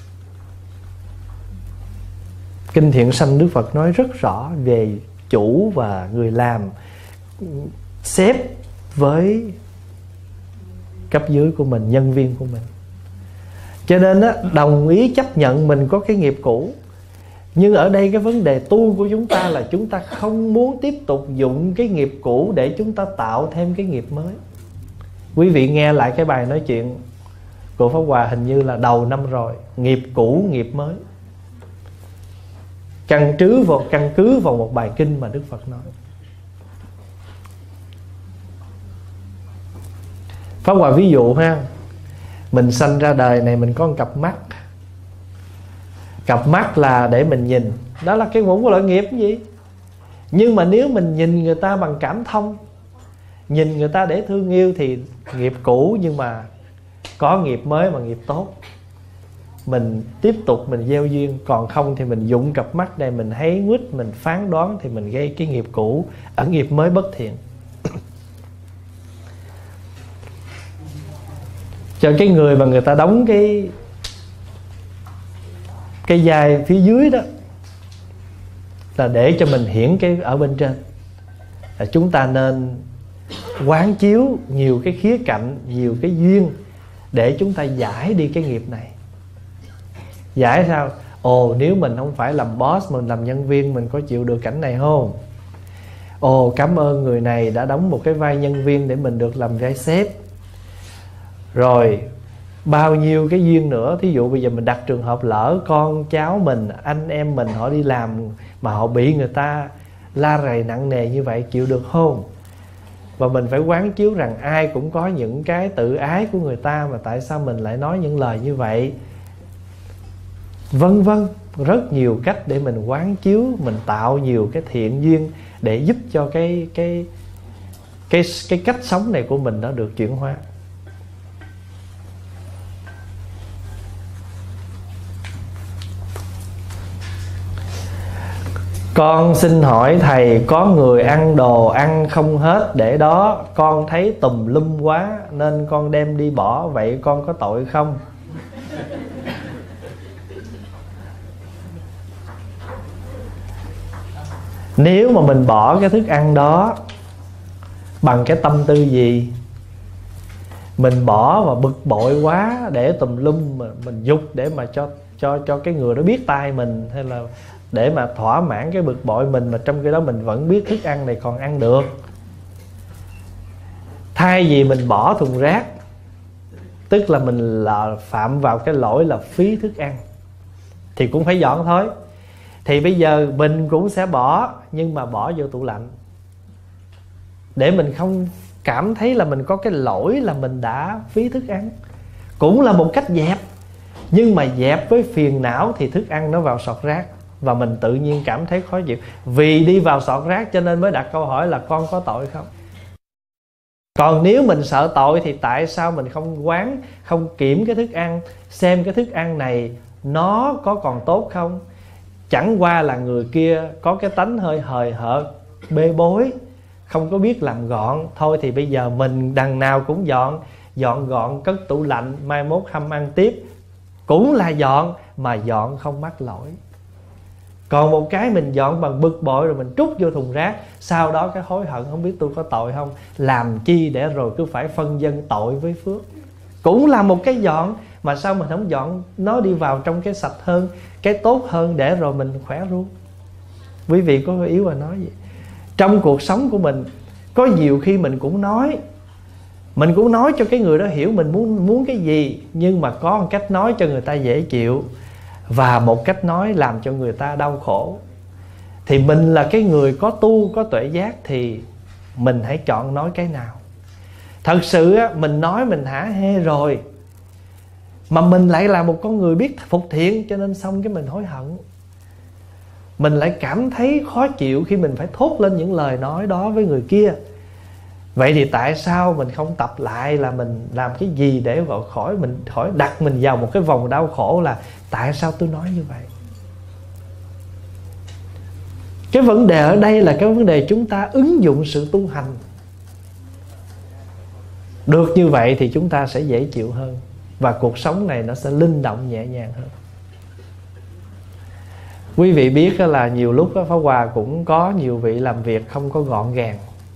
[SPEAKER 1] Kinh Thiện Sanh Đức Phật nói rất rõ về chủ và người làm, sếp với cấp dưới của mình, nhân viên của mình. Cho nên á, đồng ý chấp nhận mình có cái nghiệp cũ. Nhưng ở đây cái vấn đề tu của chúng ta là chúng ta không muốn tiếp tục dụng cái nghiệp cũ để chúng ta tạo thêm cái nghiệp mới. Quý vị nghe lại cái bài nói chuyện của Pháp Hòa hình như là đầu năm rồi. Nghiệp cũ, nghiệp mới. Căn cứ vào, căn cứ vào một bài kinh mà Đức Phật nói. Pháp Hòa ví dụ ha, mình sanh ra đời này mình có một cặp mắt. Cặp mắt là để mình nhìn, đó là cái một loại nghiệp gì. Nhưng mà nếu mình nhìn người ta bằng cảm thông, nhìn người ta để thương yêu thì nghiệp cũ, nhưng mà có nghiệp mới mà nghiệp tốt. Mình tiếp tục mình gieo duyên. Còn không thì mình dụng cặp mắt này mình thấy nguyết, mình phán đoán thì mình gây cái nghiệp cũ ở nghiệp mới bất thiện. Cho cái người mà người ta đóng cái cái vai phía dưới đó là để cho mình hiển cái ở bên trên. Là chúng ta nên quán chiếu nhiều cái khía cạnh, nhiều cái duyên để chúng ta giải đi cái nghiệp này. Giải sao? Ồ, nếu mình không phải làm boss, mình làm nhân viên, mình có chịu được cảnh này không? Ồ, cảm ơn người này đã đóng một cái vai nhân viên để mình được làm vai sếp. Rồi bao nhiêu cái duyên nữa. Thí dụ bây giờ mình đặt trường hợp lỡ con cháu mình, anh em mình họ đi làm mà họ bị người ta la rầy nặng nề như vậy, chịu được không? Và mình phải quán chiếu rằng ai cũng có những cái tự ái của người ta, mà tại sao mình lại nói những lời như vậy, vân vân. Rất nhiều cách để mình quán chiếu, mình tạo nhiều cái thiện duyên để giúp cho cái cái cái cái cách sống này của mình nó được chuyển hóa. Con xin hỏi thầy, có người ăn đồ ăn không hết để đó, con thấy tùm lum quá nên con đem đi bỏ, vậy con có tội không? Nếu mà mình bỏ cái thức ăn đó bằng cái tâm tư gì? Mình bỏ và bực bội quá để tùm lum, mà mình dục để mà cho cho cho cái người đó biết tai mình, hay là để mà thỏa mãn cái bực bội mình, mà trong khi đó mình vẫn biết thức ăn này còn ăn được. Thay vì mình bỏ thùng rác, tức là mình là phạm vào cái lỗi là phí thức ăn, thì cũng phải dọn thôi. Thì bây giờ mình cũng sẽ bỏ, nhưng mà bỏ vô tủ lạnh, để mình không cảm thấy là mình có cái lỗi là mình đã phí thức ăn. Cũng là một cách dẹp. Nhưng mà dẹp với phiền não thì thức ăn nó vào sọt rác, và mình tự nhiên cảm thấy khó chịu. Vì đi vào sọt rác cho nên mới đặt câu hỏi là con có tội không? Còn nếu mình sợ tội thì tại sao mình không quán, không kiểm cái thức ăn, xem cái thức ăn này nó có còn tốt không? Chẳng qua là người kia có cái tánh hơi hời hợt, bê bối, không có biết làm gọn. Thôi thì bây giờ mình đằng nào cũng dọn, dọn gọn cất tủ lạnh, mai mốt hâm ăn tiếp. Cũng là dọn, mà dọn không mắc lỗi. Còn một cái mình dọn bằng bực bội rồi mình trút vô thùng rác, sau đó cái hối hận không biết tôi có tội không. Làm chi để rồi cứ phải phân dân tội với phước. Cũng là một cái dọn, mà sao mình không dọn nó đi vào trong cái sạch hơn, cái tốt hơn, để rồi mình khỏe luôn. Quý vị có yếu mà nói gì? Trong cuộc sống của mình có nhiều khi mình cũng nói, mình cũng nói cho cái người đó hiểu mình muốn muốn cái gì, nhưng mà có một cách nói cho người ta dễ chịu, và một cách nói làm cho người ta đau khổ. Thì mình là cái người có tu, có tuệ giác, thì mình hãy chọn nói cái nào. Thật sự á, mình nói mình hả hê rồi, mà mình lại là một con người biết phục thiện, cho nên xong cái mình hối hận. Mình lại cảm thấy khó chịu khi mình phải thốt lên những lời nói đó với người kia. Vậy thì tại sao mình không tập lại là mình làm cái gì để gọi khỏi mình khỏi đặt mình vào một cái vòng đau khổ là tại sao tôi nói như vậy? Cái vấn đề ở đây là cái vấn đề chúng ta ứng dụng sự tu hành. Được như vậy thì chúng ta sẽ dễ chịu hơn, và cuộc sống này nó sẽ linh động nhẹ nhàng hơn. Quý vị biết là nhiều lúc Pháp Hòa cũng có nhiều vị làm việc không có gọn gàng.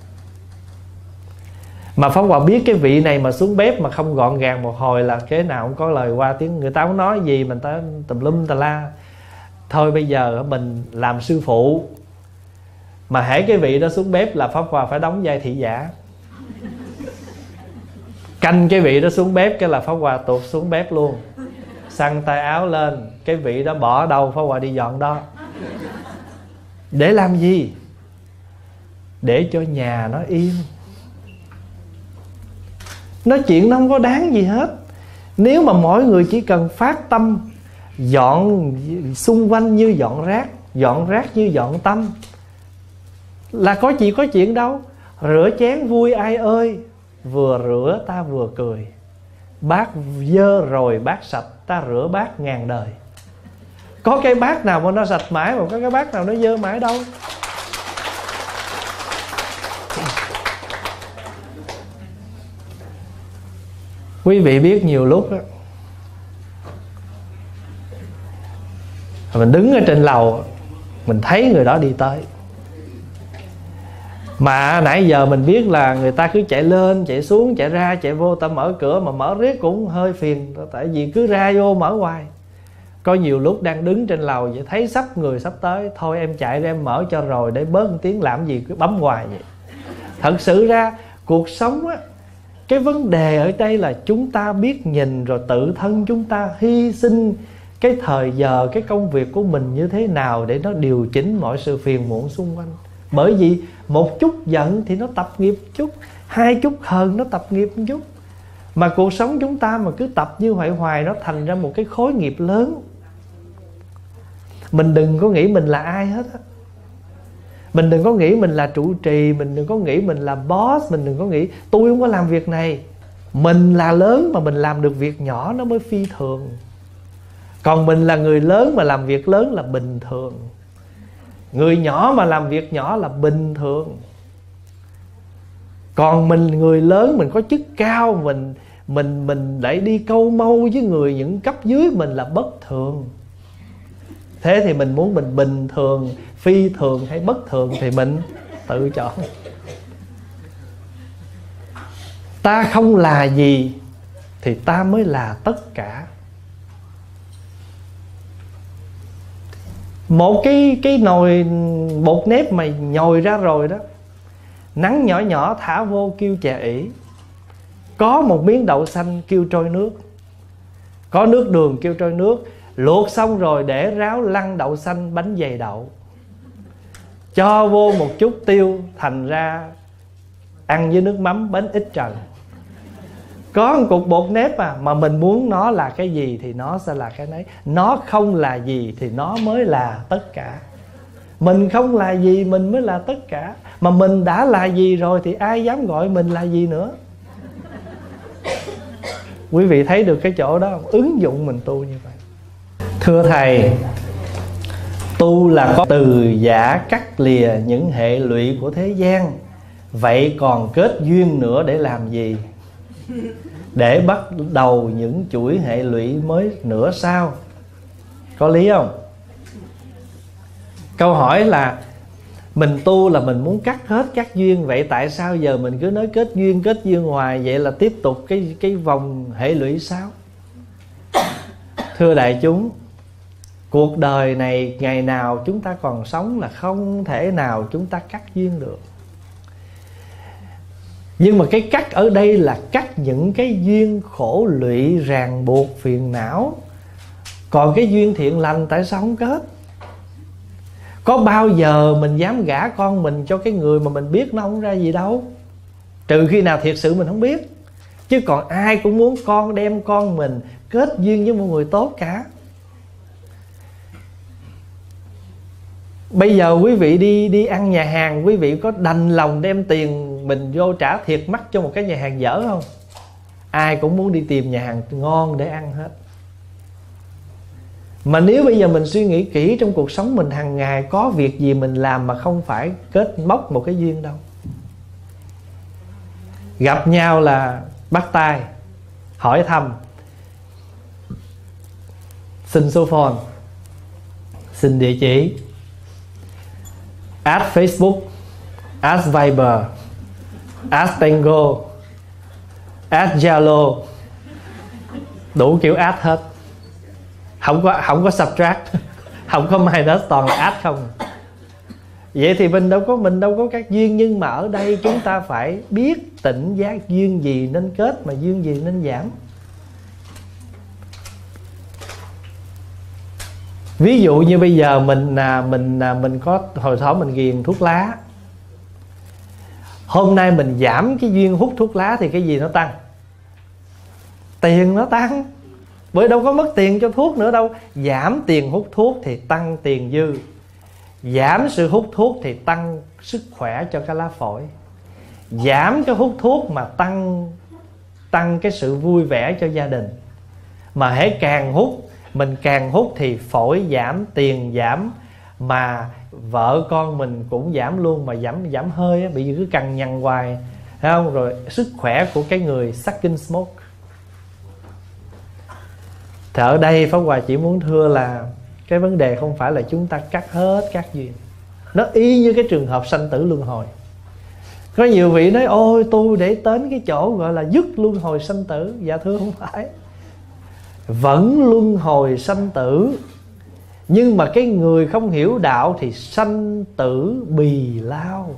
[SPEAKER 1] Mà Pháp Hòa biết cái vị này mà xuống bếp mà không gọn gàng một hồi là cái nào cũng có lời qua tiếng. Người ta không nói gì mình ta tùm lum tà la. Thôi bây giờ mình làm sư phụ, mà hễ cái vị đó xuống bếp là Pháp Hòa phải đóng vai thị giả. Canh cái vị đó xuống bếp cái là Pháp Hòa tuột xuống bếp luôn, xăng tay áo lên. Cái vị đó bỏ đâu Pháp Hòa đi dọn đó. Để làm gì? Để cho nhà nó yên. Nói chuyện nó không có đáng gì hết. Nếu mà mỗi người chỉ cần phát tâm dọn xung quanh như dọn rác, dọn rác như dọn tâm, là có gì có chuyện đâu. Rửa chén vui ai ơi, vừa rửa ta vừa cười. Bát dơ rồi bát sạch, ta rửa bát ngàn đời. Có cái bát nào mà nó sạch mãi, mà có cái bát nào nó dơ mãi đâu. Quý vị biết nhiều lúc đó, mình đứng ở trên lầu, mình thấy người đó đi tới, mà nãy giờ mình biết là người ta cứ chạy lên, chạy xuống, chạy ra, chạy vô, ta mở cửa mà mở riết cũng hơi phiền. Tại vì cứ ra vô mở hoài. Có nhiều lúc đang đứng trên lầu vậy, thấy sắp người sắp tới, thôi em chạy ra em mở cho rồi, để bớt một tiếng làm gì cứ bấm hoài vậy. Thật sự ra cuộc sống á, cái vấn đề ở đây là chúng ta biết nhìn, rồi tự thân chúng ta hy sinh cái thời giờ, cái công việc của mình như thế nào để nó điều chỉnh mọi sự phiền muộn xung quanh. Bởi vì một chút giận thì nó tập nghiệp chút, hai chút hờn nó tập nghiệp một chút. Mà cuộc sống chúng ta mà cứ tập như vậy hoài, nó thành ra một cái khối nghiệp lớn. Mình đừng có nghĩ mình là ai hết á. Mình đừng có nghĩ mình là trụ trì, mình đừng có nghĩ mình là boss, mình đừng có nghĩ tôi không có làm việc này. Mình là lớn mà mình làm được việc nhỏ nó mới phi thường. Còn mình là người lớn mà làm việc lớn là bình thường. Người nhỏ mà làm việc nhỏ là bình thường. Còn mình người lớn, mình có chức cao, Mình mình mình lại đi câu mâu với người những cấp dưới mình là bất thường. Thế thì mình muốn mình bình thường, phi thường hay bất thường thì mình tự chọn. Ta không là gì thì ta mới là tất cả. Một cái cái nồi bột nếp mà nhồi ra rồi đó, nắng nhỏ nhỏ thả vô kêu chè ỉ. Có một miếng đậu xanh kêu trôi nước, có nước đường kêu trôi nước. Luộc xong rồi để ráo lăn đậu xanh bánh dày đậu, cho vô một chút tiêu, thành ra ăn với nước mắm bánh ít trần. Có một cục bột nếp à, mà mình muốn nó là cái gì thì nó sẽ là cái nấy. Nó không là gì thì nó mới là tất cả. Mình không là gì mình mới là tất cả. Mà mình đã là gì rồi thì ai dám gọi mình là gì nữa. Quý vị thấy được cái chỗ đó không? Ứng dụng mình tu như vậy. Thưa Thầy, tu là có từ giả cắt lìa những hệ lụy của thế gian. Vậy còn kết duyên nữa để làm gì? Để bắt đầu những chuỗi hệ lụy mới nữa sao? Có lý không? Câu hỏi là mình tu là mình muốn cắt hết các duyên. Vậy tại sao giờ mình cứ nói kết duyên, kết duyên hoài? Vậy là tiếp tục cái, cái vòng hệ lụy sao? Thưa đại chúng, cuộc đời này ngày nào chúng ta còn sống là không thể nào chúng ta cắt duyên được. Nhưng mà cái cắt ở đây là cắt những cái duyên khổ lụy, ràng buộc, phiền não. Còn cái duyên thiện lành tại sao không kết? Có bao giờ mình dám gả con mình cho cái người mà mình biết nó không ra gì đâu, trừ khi nào thiệt sự mình không biết. Chứ còn ai cũng muốn con đem con mình kết duyên với một người tốt cả. Bây giờ quý vị đi đi ăn nhà hàng, quý vị có đành lòng đem tiền mình vô trả thiệt mắc cho một cái nhà hàng dở không? Ai cũng muốn đi tìm nhà hàng ngon để ăn hết. Mà nếu bây giờ mình suy nghĩ kỹ, trong cuộc sống mình hàng ngày có việc gì mình làm mà không phải kết móc một cái duyên đâu. Gặp nhau là bắt tay, hỏi thăm, xin số phone, xin địa chỉ, add Facebook, add Viber, add Tango, add Zalo, đủ kiểu add hết. Không có không có subtract, không có minus, toàn là add không. Vậy thì mình đâu có mình đâu có các duyên. Nhưng mà ở đây chúng ta phải biết tỉnh giác duyên gì nên kết, mà duyên gì nên giảm. Ví dụ như bây giờ mình à, mình à, mình có hồi thỏ mình ghiền thuốc lá. Hôm nay mình giảm cái duyên hút thuốc lá thì cái gì nó tăng? Tiền nó tăng. Bởi đâu có mất tiền cho thuốc nữa đâu. Giảm tiền hút thuốc thì tăng tiền dư. Giảm sự hút thuốc thì tăng sức khỏe cho cái lá phổi. Giảm cái hút thuốc mà tăng tăng cái sự vui vẻ cho gia đình. Mà hễ càng hút, mình càng hút thì phổi giảm, tiền giảm, mà vợ con mình cũng giảm luôn. Mà giảm giảm hơi á, bị cứ cằn nhằn hoài, thấy không? Rồi sức khỏe của cái người sucking smoke. Thì ở đây Pháp Hòa chỉ muốn thưa là cái vấn đề không phải là chúng ta cắt hết các duyên. Nó y như cái trường hợp sanh tử luân hồi. Có nhiều vị nói ôi tôi để đến cái chỗ gọi là dứt luân hồi sanh tử. Dạ thưa không phải. Vẫn luân hồi sanh tử, nhưng mà cái người không hiểu đạo thì sanh tử bì lao.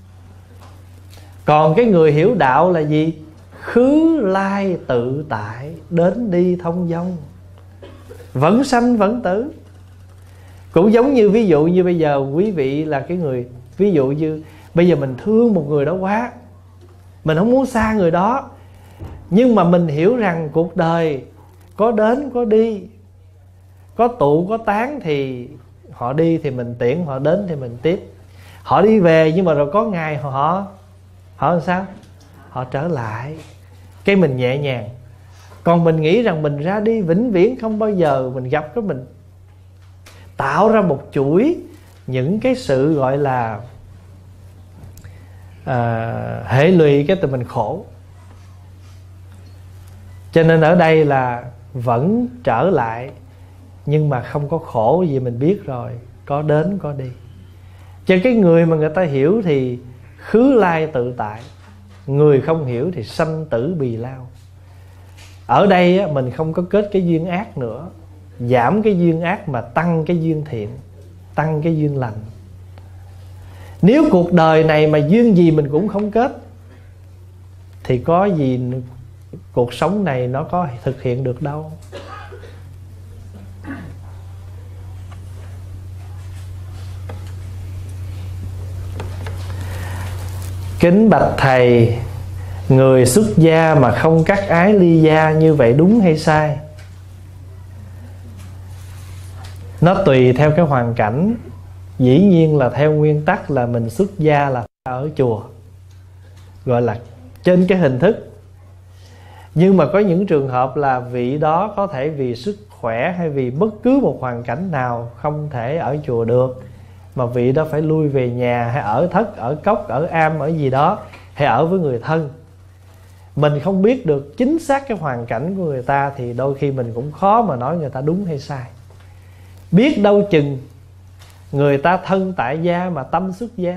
[SPEAKER 1] Còn cái người hiểu đạo là gì? Khứ lai tự tại, đến đi thông dong, vẫn sanh vẫn tử. Cũng giống như ví dụ như bây giờ quý vị là cái người, ví dụ như bây giờ mình thương một người đó quá, mình không muốn xa người đó, nhưng mà mình hiểu rằng cuộc đời có đến có đi, có tụ có tán, thì họ đi thì mình tiễn, họ đến thì mình tiếp. Họ đi về nhưng mà rồi có ngày họ họ làm sao? Họ trở lại, cái mình nhẹ nhàng. Còn mình nghĩ rằng mình ra đi vĩnh viễn không bao giờ mình gặp, cái mình tạo ra một chuỗi những cái sự gọi là à, hệ lụy, cái từ mình khổ. Cho nên ở đây là vẫn trở lại, nhưng mà không có khổ gì, mình biết rồi, có đến có đi. Cho cái người mà người ta hiểu thì khứ lai tự tại, người không hiểu thì sanh tử bì lao. Ở đây á, mình không có kết cái duyên ác nữa, giảm cái duyên ác mà tăng cái duyên thiện, tăng cái duyên lành. Nếu cuộc đời này mà duyên gì mình cũng không kết thì có gì cuộc sống này nó có thực hiện được đâu. Kính bạch thầy, người xuất gia mà không cắt ái ly gia như vậy đúng hay sai? Nó tùy theo cái hoàn cảnh. Dĩ nhiên là theo nguyên tắc là mình xuất gia là ở chùa, gọi là trên cái hình thức. Nhưng mà có những trường hợp là vị đó có thể vì sức khỏe hay vì bất cứ một hoàn cảnh nào không thể ở chùa được, mà vị đó phải lui về nhà, hay ở thất, ở cốc, ở am, ở gì đó, hay ở với người thân. Mình không biết được chính xác cái hoàn cảnh của người ta thì đôi khi mình cũng khó mà nói người ta đúng hay sai. Biết đâu chừng người ta thân tại gia mà tâm xuất gia.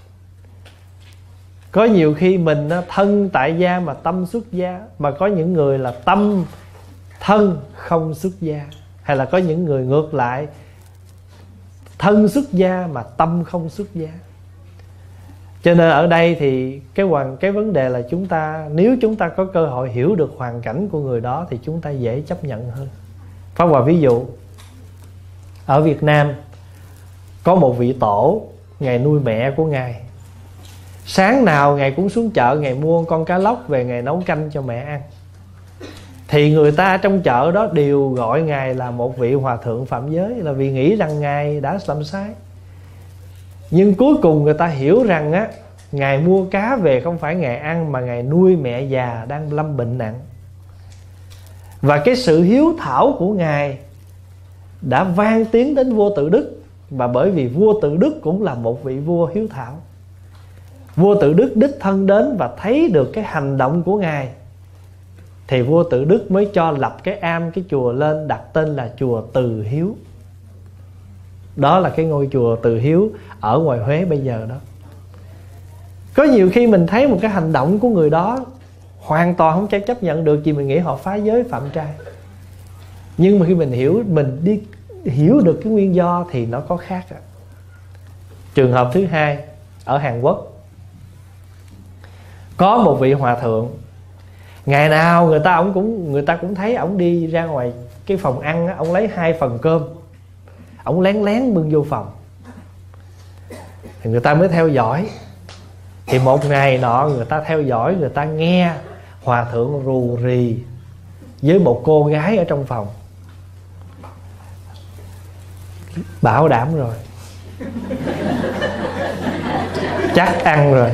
[SPEAKER 1] Có nhiều khi mình thân tại gia mà tâm xuất gia, mà có những người là tâm thân không xuất gia. Hay là có những người ngược lại, thân xuất gia mà tâm không xuất gia. Cho nên ở đây thì cái hoàn cái vấn đề là chúng ta, nếu chúng ta có cơ hội hiểu được hoàn cảnh của người đó thì chúng ta dễ chấp nhận hơn. Pháp Hòa ví dụ, ở Việt Nam có một vị tổ, Ngài nuôi mẹ của Ngài. Sáng nào Ngài cũng xuống chợ, Ngài mua con cá lóc về, Ngài nấu canh cho mẹ ăn. Thì người ta trong chợ đó đều gọi Ngài là một vị hòa thượng phạm giới, là vì nghĩ rằng Ngài đã làm sai. Nhưng cuối cùng người ta hiểu rằng á, Ngài mua cá về không phải Ngài ăn, mà Ngài nuôi mẹ già đang lâm bệnh nặng. Và cái sự hiếu thảo của Ngài đã vang tiếng đến vua Tự Đức. Và bởi vì vua Tự Đức cũng là một vị vua hiếu thảo, vua Tự Đức đích thân đến và thấy được cái hành động của Ngài, thì vua Tự Đức mới cho lập cái am, cái chùa lên, đặt tên là chùa Từ Hiếu. Đó là cái ngôi chùa Từ Hiếu ở ngoài Huế bây giờ đó. Có nhiều khi mình thấy một cái hành động của người đó hoàn toàn không thể chấp nhận được, vì mình nghĩ họ phá giới phạm trai. Nhưng mà khi mình hiểu, mình đi hiểu được cái nguyên do thì nó có khác. Trường hợp thứ hai ở Hàn Quốc, có một vị hòa thượng, ngày nào người ta ông cũng người ta cũng thấy ổng đi ra ngoài cái phòng ăn á, ổng lấy hai phần cơm, ổng lén lén bưng vô phòng, thì người ta mới theo dõi. Thì một ngày nọ người ta theo dõi, người ta nghe hòa thượng rù rì với một cô gái ở trong phòng. Bảo đảm rồi, chắc ăn rồi.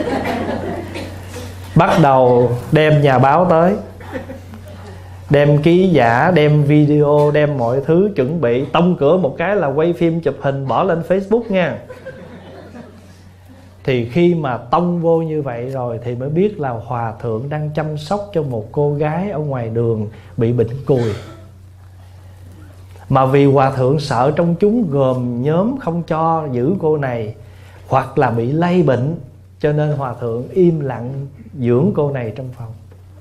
[SPEAKER 1] Bắt đầu đem nhà báo tới, đem ký giả, đem video, đem mọi thứ, chuẩn bị tông cửa một cái là quay phim chụp hình bỏ lên Facebook nha. Thì khi mà tông vô như vậy rồi thì mới biết là hòa thượng đang chăm sóc cho một cô gái ở ngoài đường bị bệnh cùi. Mà vì hòa thượng sợ trong chúng gồm nhóm không cho giữ cô này, hoặc là bị lây bệnh, cho nên hòa thượng im lặng dưỡng cô này trong phòng.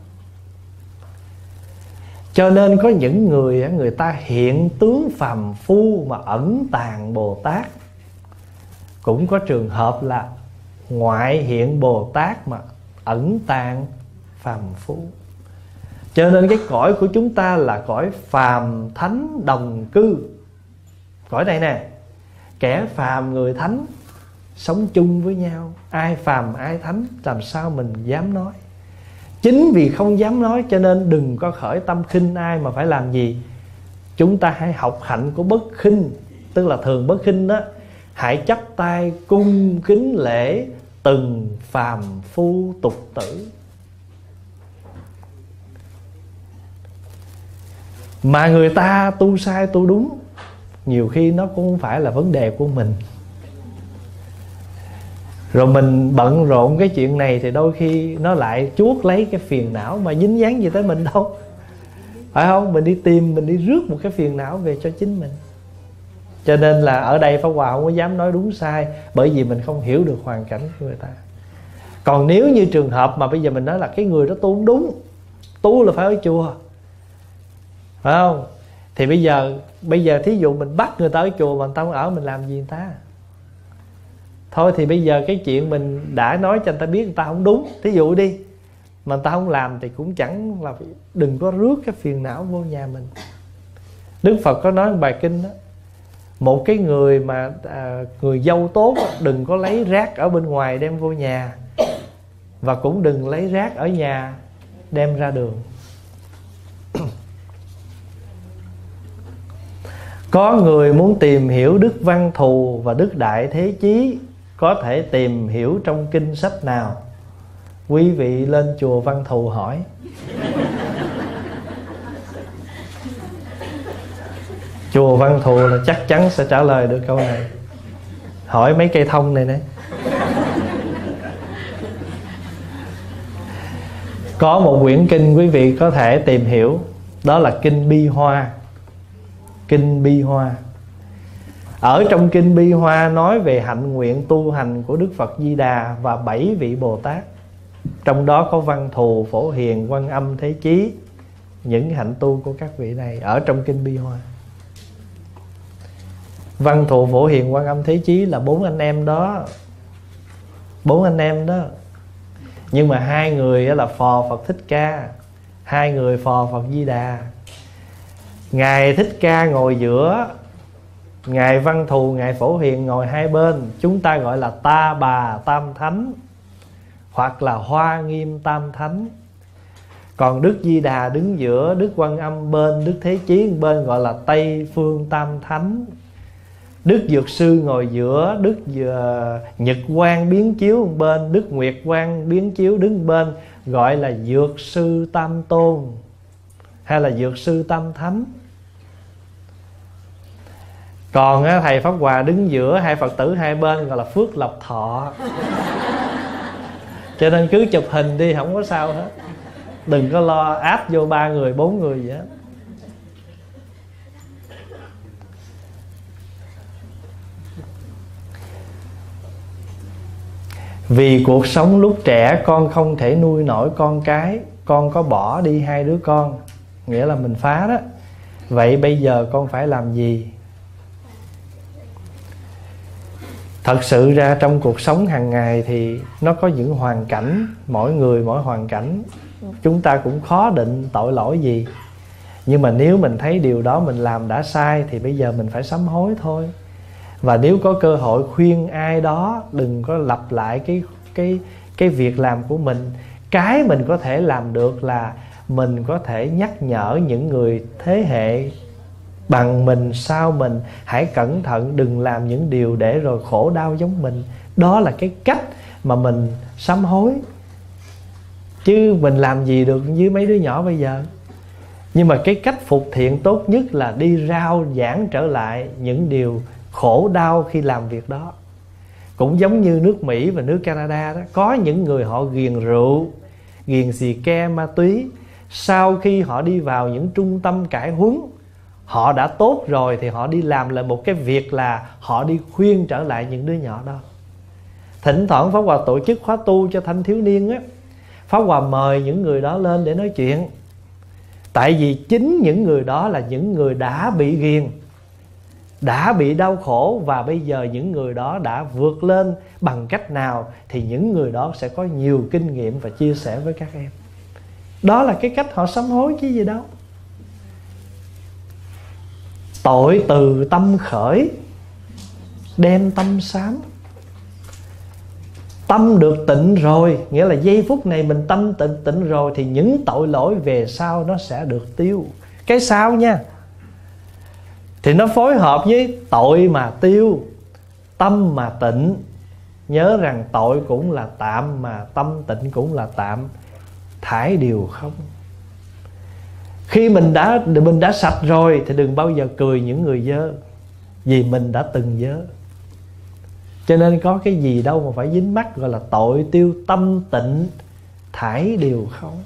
[SPEAKER 1] Cho nên có những người, người ta hiện tướng phàm phu mà ẩn tàng Bồ Tát. Cũng có trường hợp là ngoại hiện Bồ Tát mà ẩn tàng phàm phu. Cho nên cái cõi của chúng ta là cõi phàm thánh đồng cư. Cõi này nè, kẻ phàm người thánh sống chung với nhau. Ai phàm ai thánh, làm sao mình dám nói. Chính vì không dám nói cho nên đừng có khởi tâm khinh ai, mà phải làm gì? Chúng ta hãy học hạnh của bất khinh. Tức là thường bất khinh đó, hãy chắp tay cung kính lễ từng phàm phu tục tử. Mà người ta tu sai tu đúng, nhiều khi nó cũng không phải là vấn đề của mình. Rồi mình bận rộn cái chuyện này thì đôi khi nó lại chuốt lấy cái phiền não mà dính dáng gì tới mình đâu. Phải không? Mình đi tìm, mình đi rước một cái phiền não về cho chính mình. Cho nên là ở đây Pháp Hòa không có dám nói đúng sai, bởi vì mình không hiểu được hoàn cảnh của người ta. Còn nếu như trường hợp mà bây giờ mình nói là cái người đó tu không đúng, tu là phải ở chùa, phải không? Thì bây giờ Bây giờ thí dụ mình bắt người ta ở chùa mà người ta không ở, mình làm gì người ta? Thôi thì bây giờ cái chuyện mình đã nói cho người ta biết người ta không đúng, thí dụ đi, mà người ta không làm thì cũng chẳng là, đừng có rước cái phiền não vô nhà mình. Đức Phật có nói bài kinh đó, một cái người mà à, người dâu tốt đó, đừng có lấy rác ở bên ngoài đem vô nhà, và cũng đừng lấy rác ở nhà đem ra đường. Có người muốn tìm hiểu Đức Văn Thù và Đức Đại Thế Chí, có thể tìm hiểu trong kinh sách nào? Quý vị lên chùa Văn Thù hỏi. Chùa Văn Thù là chắc chắn sẽ trả lời được câu này. Hỏi mấy cây thông này nè. Có một quyển kinh quý vị có thể tìm hiểu, đó là Kinh Bi Hoa. Kinh Bi Hoa. Ở trong Kinh Bi Hoa nói về hạnh nguyện tu hành của Đức Phật Di Đà và bảy vị Bồ Tát. Trong đó có Văn Thù, Phổ Hiền, Quan Âm, Thế Chí. Những hạnh tu của các vị này ở trong Kinh Bi Hoa. Văn Thù, Phổ Hiền, Quan Âm, Thế Chí là bốn anh em đó. Bốn anh em đó. Nhưng mà hai người là phò Phật Thích Ca, hai người phò Phật Di Đà. Ngài Thích Ca ngồi giữa, Ngài Văn Thù, Ngài Phổ Hiền ngồi hai bên. Chúng ta gọi là Ta Bà Tam Thánh, hoặc là Hoa Nghiêm Tam Thánh. Còn Đức Di Đà đứng giữa, Đức Quan Âm bên, Đức Thế Chí bên, gọi là Tây Phương Tam Thánh. Đức Dược Sư ngồi giữa, Đức Nhật Quang Biến Chiếu bên, Đức Nguyệt Quang Biến Chiếu đứng bên, gọi là Dược Sư Tam Tôn hay là Dược Sư Tam Thánh. Còn á, thầy Pháp Hòa đứng giữa, hai Phật tử hai bên gọi là phước lộc thọ. Cho nên cứ chụp hình đi, không có sao hết. Đừng có lo áp vô ba người, bốn người gì hết. Vì cuộc sống lúc trẻ con không thể nuôi nổi con cái, con có bỏ đi hai đứa con, nghĩa là mình phá đó. Vậy bây giờ con phải làm gì? Thật sự ra trong cuộc sống hàng ngày thì nó có những hoàn cảnh, mỗi người mỗi hoàn cảnh, chúng ta cũng khó định tội lỗi gì. Nhưng mà nếu mình thấy điều đó mình làm đã sai thì bây giờ mình phải sám hối thôi. Và nếu có cơ hội khuyên ai đó đừng có lặp lại cái, cái, cái việc làm của mình. Cái mình có thể làm được là mình có thể nhắc nhở những người thế hệ bằng mình, sau mình, hãy cẩn thận, đừng làm những điều để rồi khổ đau giống mình. Đó là cái cách mà mình sám hối. Chứ mình làm gì được với mấy đứa nhỏ bây giờ. Nhưng mà cái cách phục thiện tốt nhất là đi rao giảng trở lại những điều khổ đau khi làm việc đó. Cũng giống như nước Mỹ và nước Canada đó, có những người họ ghiền rượu, ghiền xì ke, ma túy. Sau khi họ đi vào những trung tâm cải huấn, họ đã tốt rồi thì họ đi làm lại một cái việc là họ đi khuyên trở lại những đứa nhỏ đó. Thỉnh thoảng Pháp Hòa tổ chức khóa tu cho thanh thiếu niên á, Pháp Hòa mời những người đó lên để nói chuyện. Tại vì chính những người đó là những người đã bị ghiền, đã bị đau khổ, và bây giờ những người đó đã vượt lên bằng cách nào thì những người đó sẽ có nhiều kinh nghiệm và chia sẻ với các em. Đó là cái cách họ sám hối chứ gì đâu. Tội từ tâm khởi, đem tâm sám. Tâm được tịnh rồi, nghĩa là giây phút này mình tâm tịnh tịnh rồi thì những tội lỗi về sau nó sẽ được tiêu. Cái sau nha, thì nó phối hợp với tội mà tiêu, tâm mà tịnh. Nhớ rằng tội cũng là tạm, mà tâm tịnh cũng là tạm, thải điều không. Khi mình đã mình đã sạch rồi thì đừng bao giờ cười những người dơ, vì mình đã từng dơ. Cho nên có cái gì đâu mà phải dính mắc, gọi là tội tiêu tâm tịnh, thải điều không.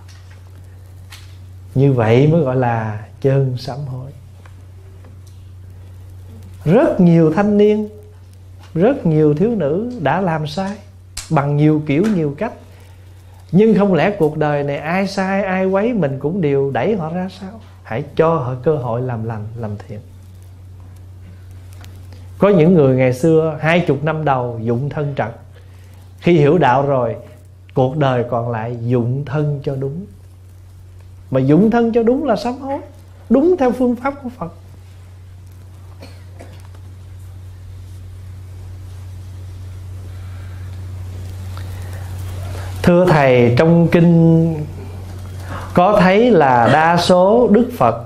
[SPEAKER 1] Như vậy mới gọi là chân sám hối. Rất nhiều thanh niên, rất nhiều thiếu nữ đã làm sai bằng nhiều kiểu nhiều cách. Nhưng không lẽ cuộc đời này ai sai ai quấy mình cũng đều đẩy họ ra sao? Hãy cho họ cơ hội làm lành, làm thiện. Có những người ngày xưa hai chục năm đầu dụng thân trật, khi hiểu đạo rồi, cuộc đời còn lại dụng thân cho đúng. Mà dụng thân cho đúng là sám hối, đúng theo phương pháp của Phật. Thưa Thầy, trong kinh có thấy là đa số Đức Phật,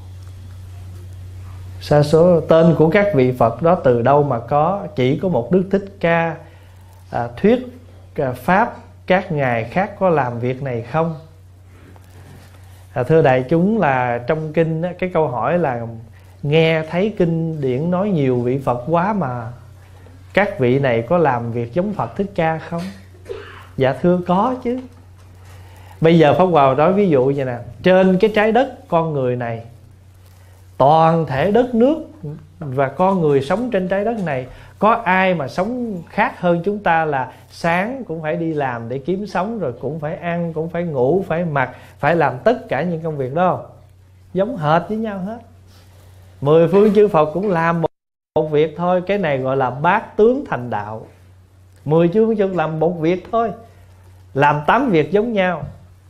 [SPEAKER 1] đa số tên của các vị Phật đó từ đâu mà có? Chỉ có một Đức Thích Ca à, thuyết à, Pháp, các ngài khác có làm việc này không? À, thưa đại chúng, là trong kinh á, cái câu hỏi là nghe thấy kinh điển nói nhiều vị Phật quá mà các vị này có làm việc giống Phật Thích Ca không? Dạ thưa có chứ. Bây giờ Pháp Hòa nói ví dụ vậy nè. Trên cái trái đất con người này, toàn thể đất nước và con người sống trên trái đất này, có ai mà sống khác hơn chúng ta là sáng cũng phải đi làm để kiếm sống, rồi cũng phải ăn, cũng phải ngủ, phải mặc, phải làm tất cả những công việc đó? Giống hệt với nhau hết. Mười phương chư Phật cũng làm một, một việc thôi. Cái này gọi là bát tướng thành đạo. Mười chư Phật làm một việc thôi, làm tám việc giống nhau.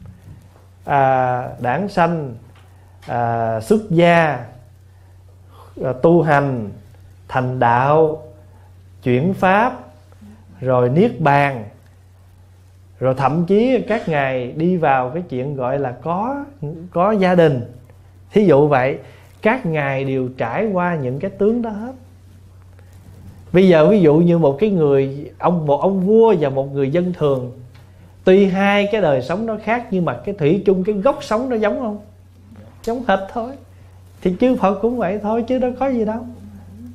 [SPEAKER 1] à, Đản sanh, à, xuất gia, à, tu hành, thành đạo, chuyển pháp, rồi niết bàn. Rồi thậm chí các ngài đi vào cái chuyện gọi là có, có gia đình. Thí dụ vậy, các ngài đều trải qua những cái tướng đó hết. Bây giờ ví dụ như một cái người ông một ông vua và một người dân thường, tuy hai cái đời sống nó khác nhưng mà cái thủy chung cái gốc sống nó giống không? Giống hệt thôi. Thì chư Phật cũng vậy thôi chứ đâu có gì đâu.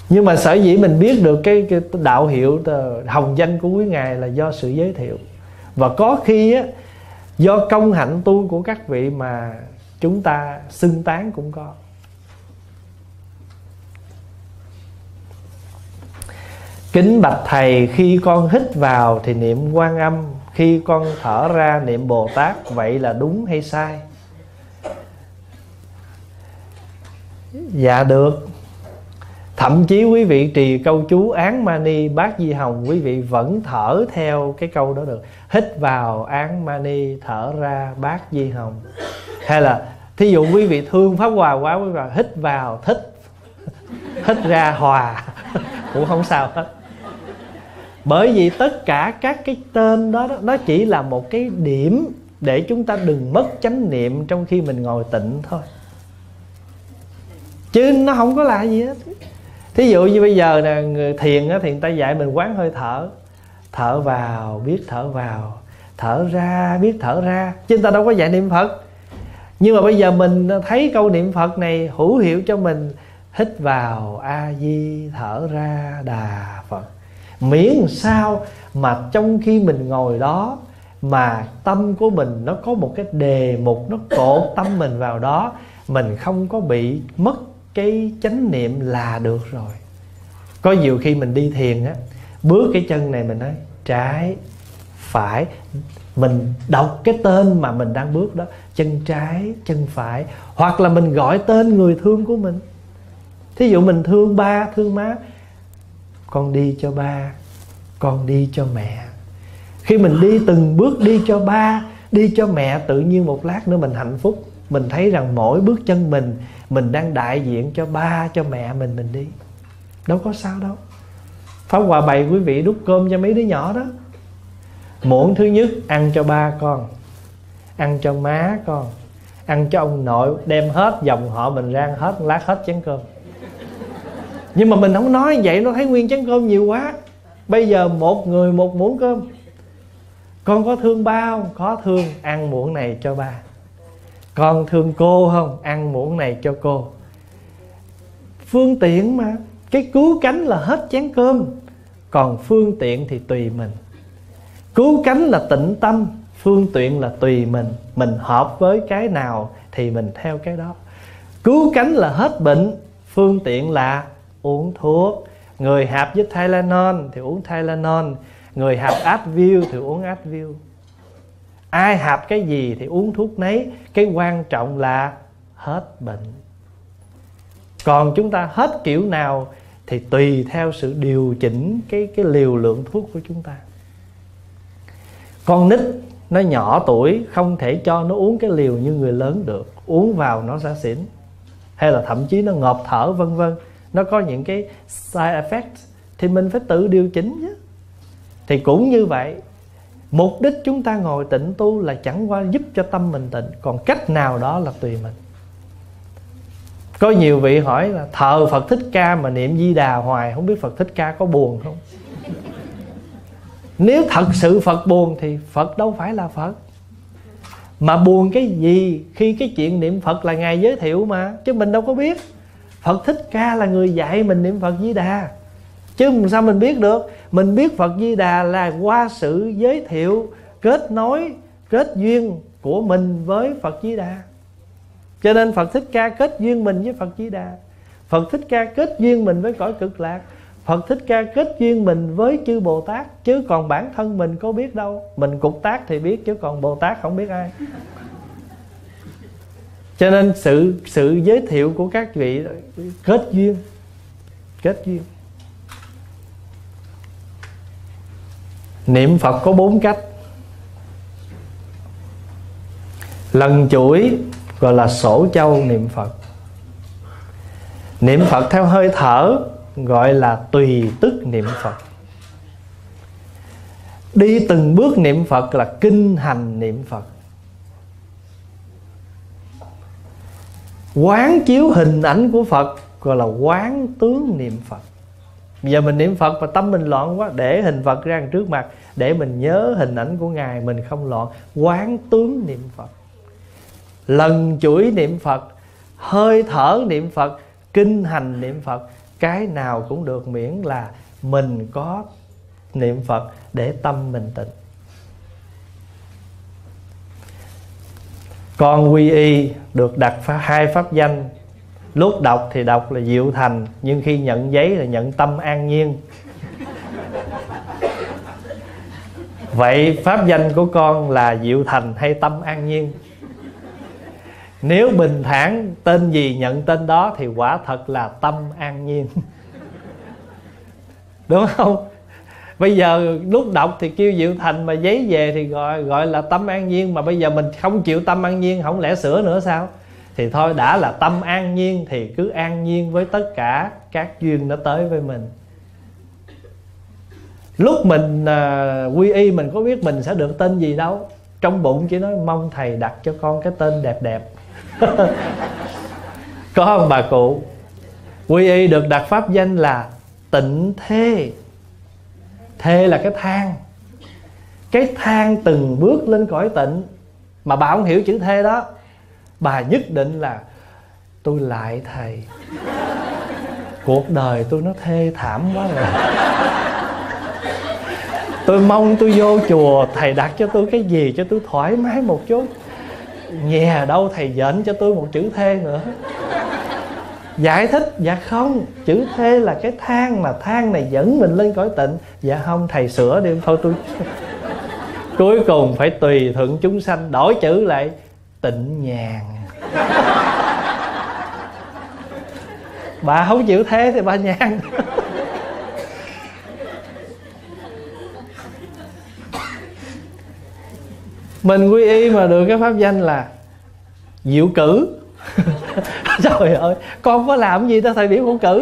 [SPEAKER 1] Nhưng mà sở dĩ mình biết được cái, cái đạo hiệu hồng danh của quý ngài là do sự giới thiệu. Và có khi á, do công hạnh tu của các vị mà chúng ta xưng tán cũng có. Kính bạch thầy, khi con hít vào thì niệm Quan Âm, khi con thở ra niệm Bồ Tát, vậy là đúng hay sai? Dạ được. Thậm chí quý vị trì câu chú Án Mani Bát Di Hồng, quý vị vẫn thở theo cái câu đó được. Hít vào Án Mani, thở ra Bát Di Hồng. Hay là thí dụ quý vị thương Pháp Hòa quá, quý vị hít vào thích, hít ra hòa cũng không sao hết. Bởi vì tất cả các cái tên đó, đó nó chỉ là một cái điểm để chúng ta đừng mất chánh niệm trong khi mình ngồi tịnh thôi, chứ nó không có là gì hết. Thí dụ như bây giờ nè, người thiền á, thì người ta dạy mình quán hơi thở. Thở vào biết thở vào, thở ra biết thở ra, chứ người ta đâu có dạy niệm Phật. Nhưng mà bây giờ mình thấy câu niệm Phật này hữu hiệu cho mình. Hít vào A Di, thở ra Đà Phật. Miễn sao mà trong khi mình ngồi đó mà tâm của mình nó có một cái đề mục, nó cột tâm mình vào đó, mình không có bị mất cái chánh niệm là được rồi. Có nhiều khi mình đi thiền á, bước cái chân này mình nói trái, phải, mình đọc cái tên mà mình đang bước đó, chân trái, chân phải. Hoặc là mình gọi tên người thương của mình. Thí dụ mình thương ba, thương má, con đi cho ba, con đi cho mẹ. Khi mình đi từng bước đi cho ba, đi cho mẹ, tự nhiên một lát nữa mình hạnh phúc. Mình thấy rằng mỗi bước chân mình, mình đang đại diện cho ba, cho mẹ mình, mình đi. Đâu có sao đâu. Pháp Hòa bày quý vị đút cơm cho mấy đứa nhỏ đó. Muỗng thứ nhất ăn cho ba con, ăn cho má con, ăn cho ông nội, đem hết dòng họ mình rang hết, lát hết chén cơm. Nhưng mà mình không nói vậy, nó thấy nguyên chén cơm nhiều quá. Bây giờ một người một muỗng cơm. Con có thương ba không? Có thương, ăn muỗng này cho ba. Con thương cô không? Ăn muỗng này cho cô. Phương tiện mà. Cái cứu cánh là hết chén cơm, còn phương tiện thì tùy mình. Cứu cánh là tịnh tâm, phương tiện là tùy mình. Mình hợp với cái nào thì mình theo cái đó. Cứu cánh là hết bệnh, phương tiện là uống thuốc. Người hạp với Tylenol thì uống Tylenol, người hạp Advil thì uống Advil. Ai hạp cái gì thì uống thuốc nấy. Cái quan trọng là hết bệnh. Còn chúng ta hết kiểu nào thì tùy theo sự điều chỉnh cái, cái liều lượng thuốc của chúng ta. Con nít nó nhỏ tuổi, không thể cho nó uống cái liều như người lớn được. Uống vào nó sẽ xỉn, hay là thậm chí nó ngộp thở vân vân. Nó có những cái side effect thì mình phải tự điều chỉnh chứ. Thì cũng như vậy, mục đích chúng ta ngồi tịnh tu là chẳng qua giúp cho tâm mình tịnh. Còn cách nào đó là tùy mình. Có nhiều vị hỏi là thờ Phật Thích Ca mà niệm Di Đà hoài, không biết Phật Thích Ca có buồn không? Nếu thật sự Phật buồn thì Phật đâu phải là Phật. Mà buồn cái gì khi cái chuyện niệm Phật là Ngài giới thiệu mà, chứ mình đâu có biết. Phật Thích Ca là người dạy mình niệm Phật Di Đà, chứ sao mình biết được. Mình biết Phật Di Đà là qua sự giới thiệu, kết nối, kết duyên của mình với Phật Di Đà. Cho nên Phật Thích Ca kết duyên mình với Phật Di Đà. Phật Thích Ca kết duyên mình với cõi Cực Lạc. Phật Thích Ca kết duyên mình với chư Bồ Tát. Chứ còn bản thân mình có biết đâu. Mình cục tác thì biết, chứ còn Bồ Tát không biết ai. Cho nên sự, sự giới thiệu của các vị kết duyên. Kết duyên. Niệm Phật có bốn cách. Lần chuỗi gọi là sổ châu niệm Phật. Niệm Phật theo hơi thở gọi là tùy tức niệm Phật. Đi từng bước niệm Phật là kinh hành niệm Phật. Quán chiếu hình ảnh của Phật gọi là quán tướng niệm Phật. Bây giờ mình niệm Phật mà tâm mình loạn quá, để hình Phật ra trước mặt, để mình nhớ hình ảnh của Ngài, mình không loạn. Quán tướng niệm Phật. Lần chuỗi niệm Phật, hơi thở niệm Phật, kinh hành niệm Phật. cái nào cũng được, miễn là mình có niệm Phật để tâm mình tịnh. Con quy y được đặt hai pháp danh. Lúc đọc thì đọc là Diệu Thành, nhưng khi nhận giấy là nhận Tâm An Nhiên. Vậy pháp danh của con là Diệu Thành hay Tâm An Nhiên? Nếu bình thản tên gì nhận tên đó thì quả thật là Tâm An Nhiên. Đúng không? Bây giờ lúc đọc thì kêu Diệu Thành, mà giấy về thì gọi gọi là Tâm An Nhiên. Mà bây giờ mình không chịu Tâm An Nhiên, không lẽ sửa nữa sao? Thì thôi, đã là Tâm An Nhiên thì cứ an nhiên với tất cả các duyên nó tới với mình. Lúc mình à, quy y mình có biết mình sẽ được tên gì đâu. Trong bụng chỉ nói mong thầy đặt cho con cái tên đẹp đẹp. Có ông bà cụ quy y được đặt pháp danh là Tịnh Thê. Thê là cái thang, cái thang từng bước lên cõi tịnh. Mà bà không hiểu chữ thê đó, bà nhất định là tôi lại thầy, cuộc đời tôi nó thê thảm quá rồi, tôi mong tôi vô chùa thầy đặt cho tôi cái gì cho tôi thoải mái một chút. Nhà đâu thầy dện cho tôi một chữ thê nữa. Giải thích, dạ không, chữ thê là cái thang, mà thang này dẫn mình lên cõi tịnh. Dạ không, thầy sửa đi, thôi tôi cuối cùng phải tùy thuận chúng sanh, đổi chữ lại tịnh nhàn. Bà không chịu thế thì bà nhàn. Mình quy y mà được cái pháp danh là Diệu Cử. Trời ơi, con có làm gì đâu thầy biểu con cử.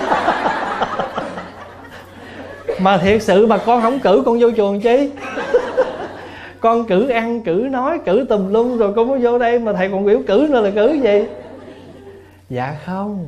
[SPEAKER 1] Mà thiệt sự mà con không cử con vô chùa làm chi? Con cử ăn, cử nói, cử tùm lum rồi con mới vô đây, mà thầy còn biểu cử nữa là cử gì? Dạ không,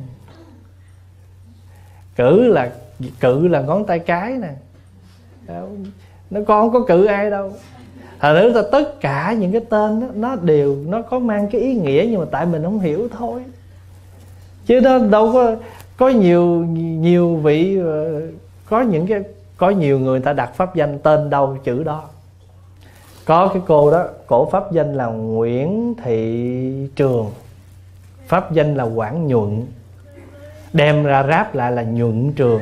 [SPEAKER 1] cử là cử là ngón tay cái nè. Nó con không có cử ai đâu. Thật ra là tất cả những cái tên đó, nó đều nó có mang cái ý nghĩa, nhưng mà tại mình không hiểu thôi. Chứ nó đâu có có nhiều nhiều vị, có những cái có nhiều người ta đặt pháp danh tên đâu chữ đó. Có cái cô đó, cổ pháp danh là Nguyễn Thị Trường, pháp danh là Quảng Nhuận, đem ra ráp lại là Nhuận Trường.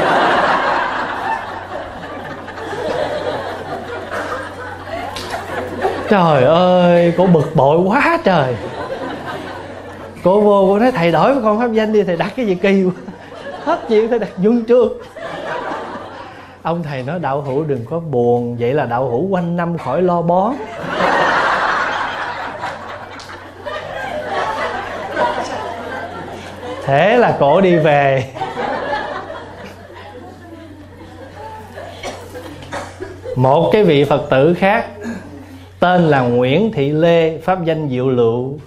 [SPEAKER 1] Trời ơi, cô bực bội quá trời. Cô vô, cô nói thầy đổi với con pháp danh đi, thầy đặt cái gì kỳ quá. Hết chuyện thầy đặt Nhuận Trường. Ông thầy nói đạo hữu đừng có buồn, vậy là đạo hữu quanh năm khỏi lo bón. Thế là cổ đi về. Một cái vị Phật tử khác tên là Nguyễn Thị Lê, pháp danh Diệu Lựu.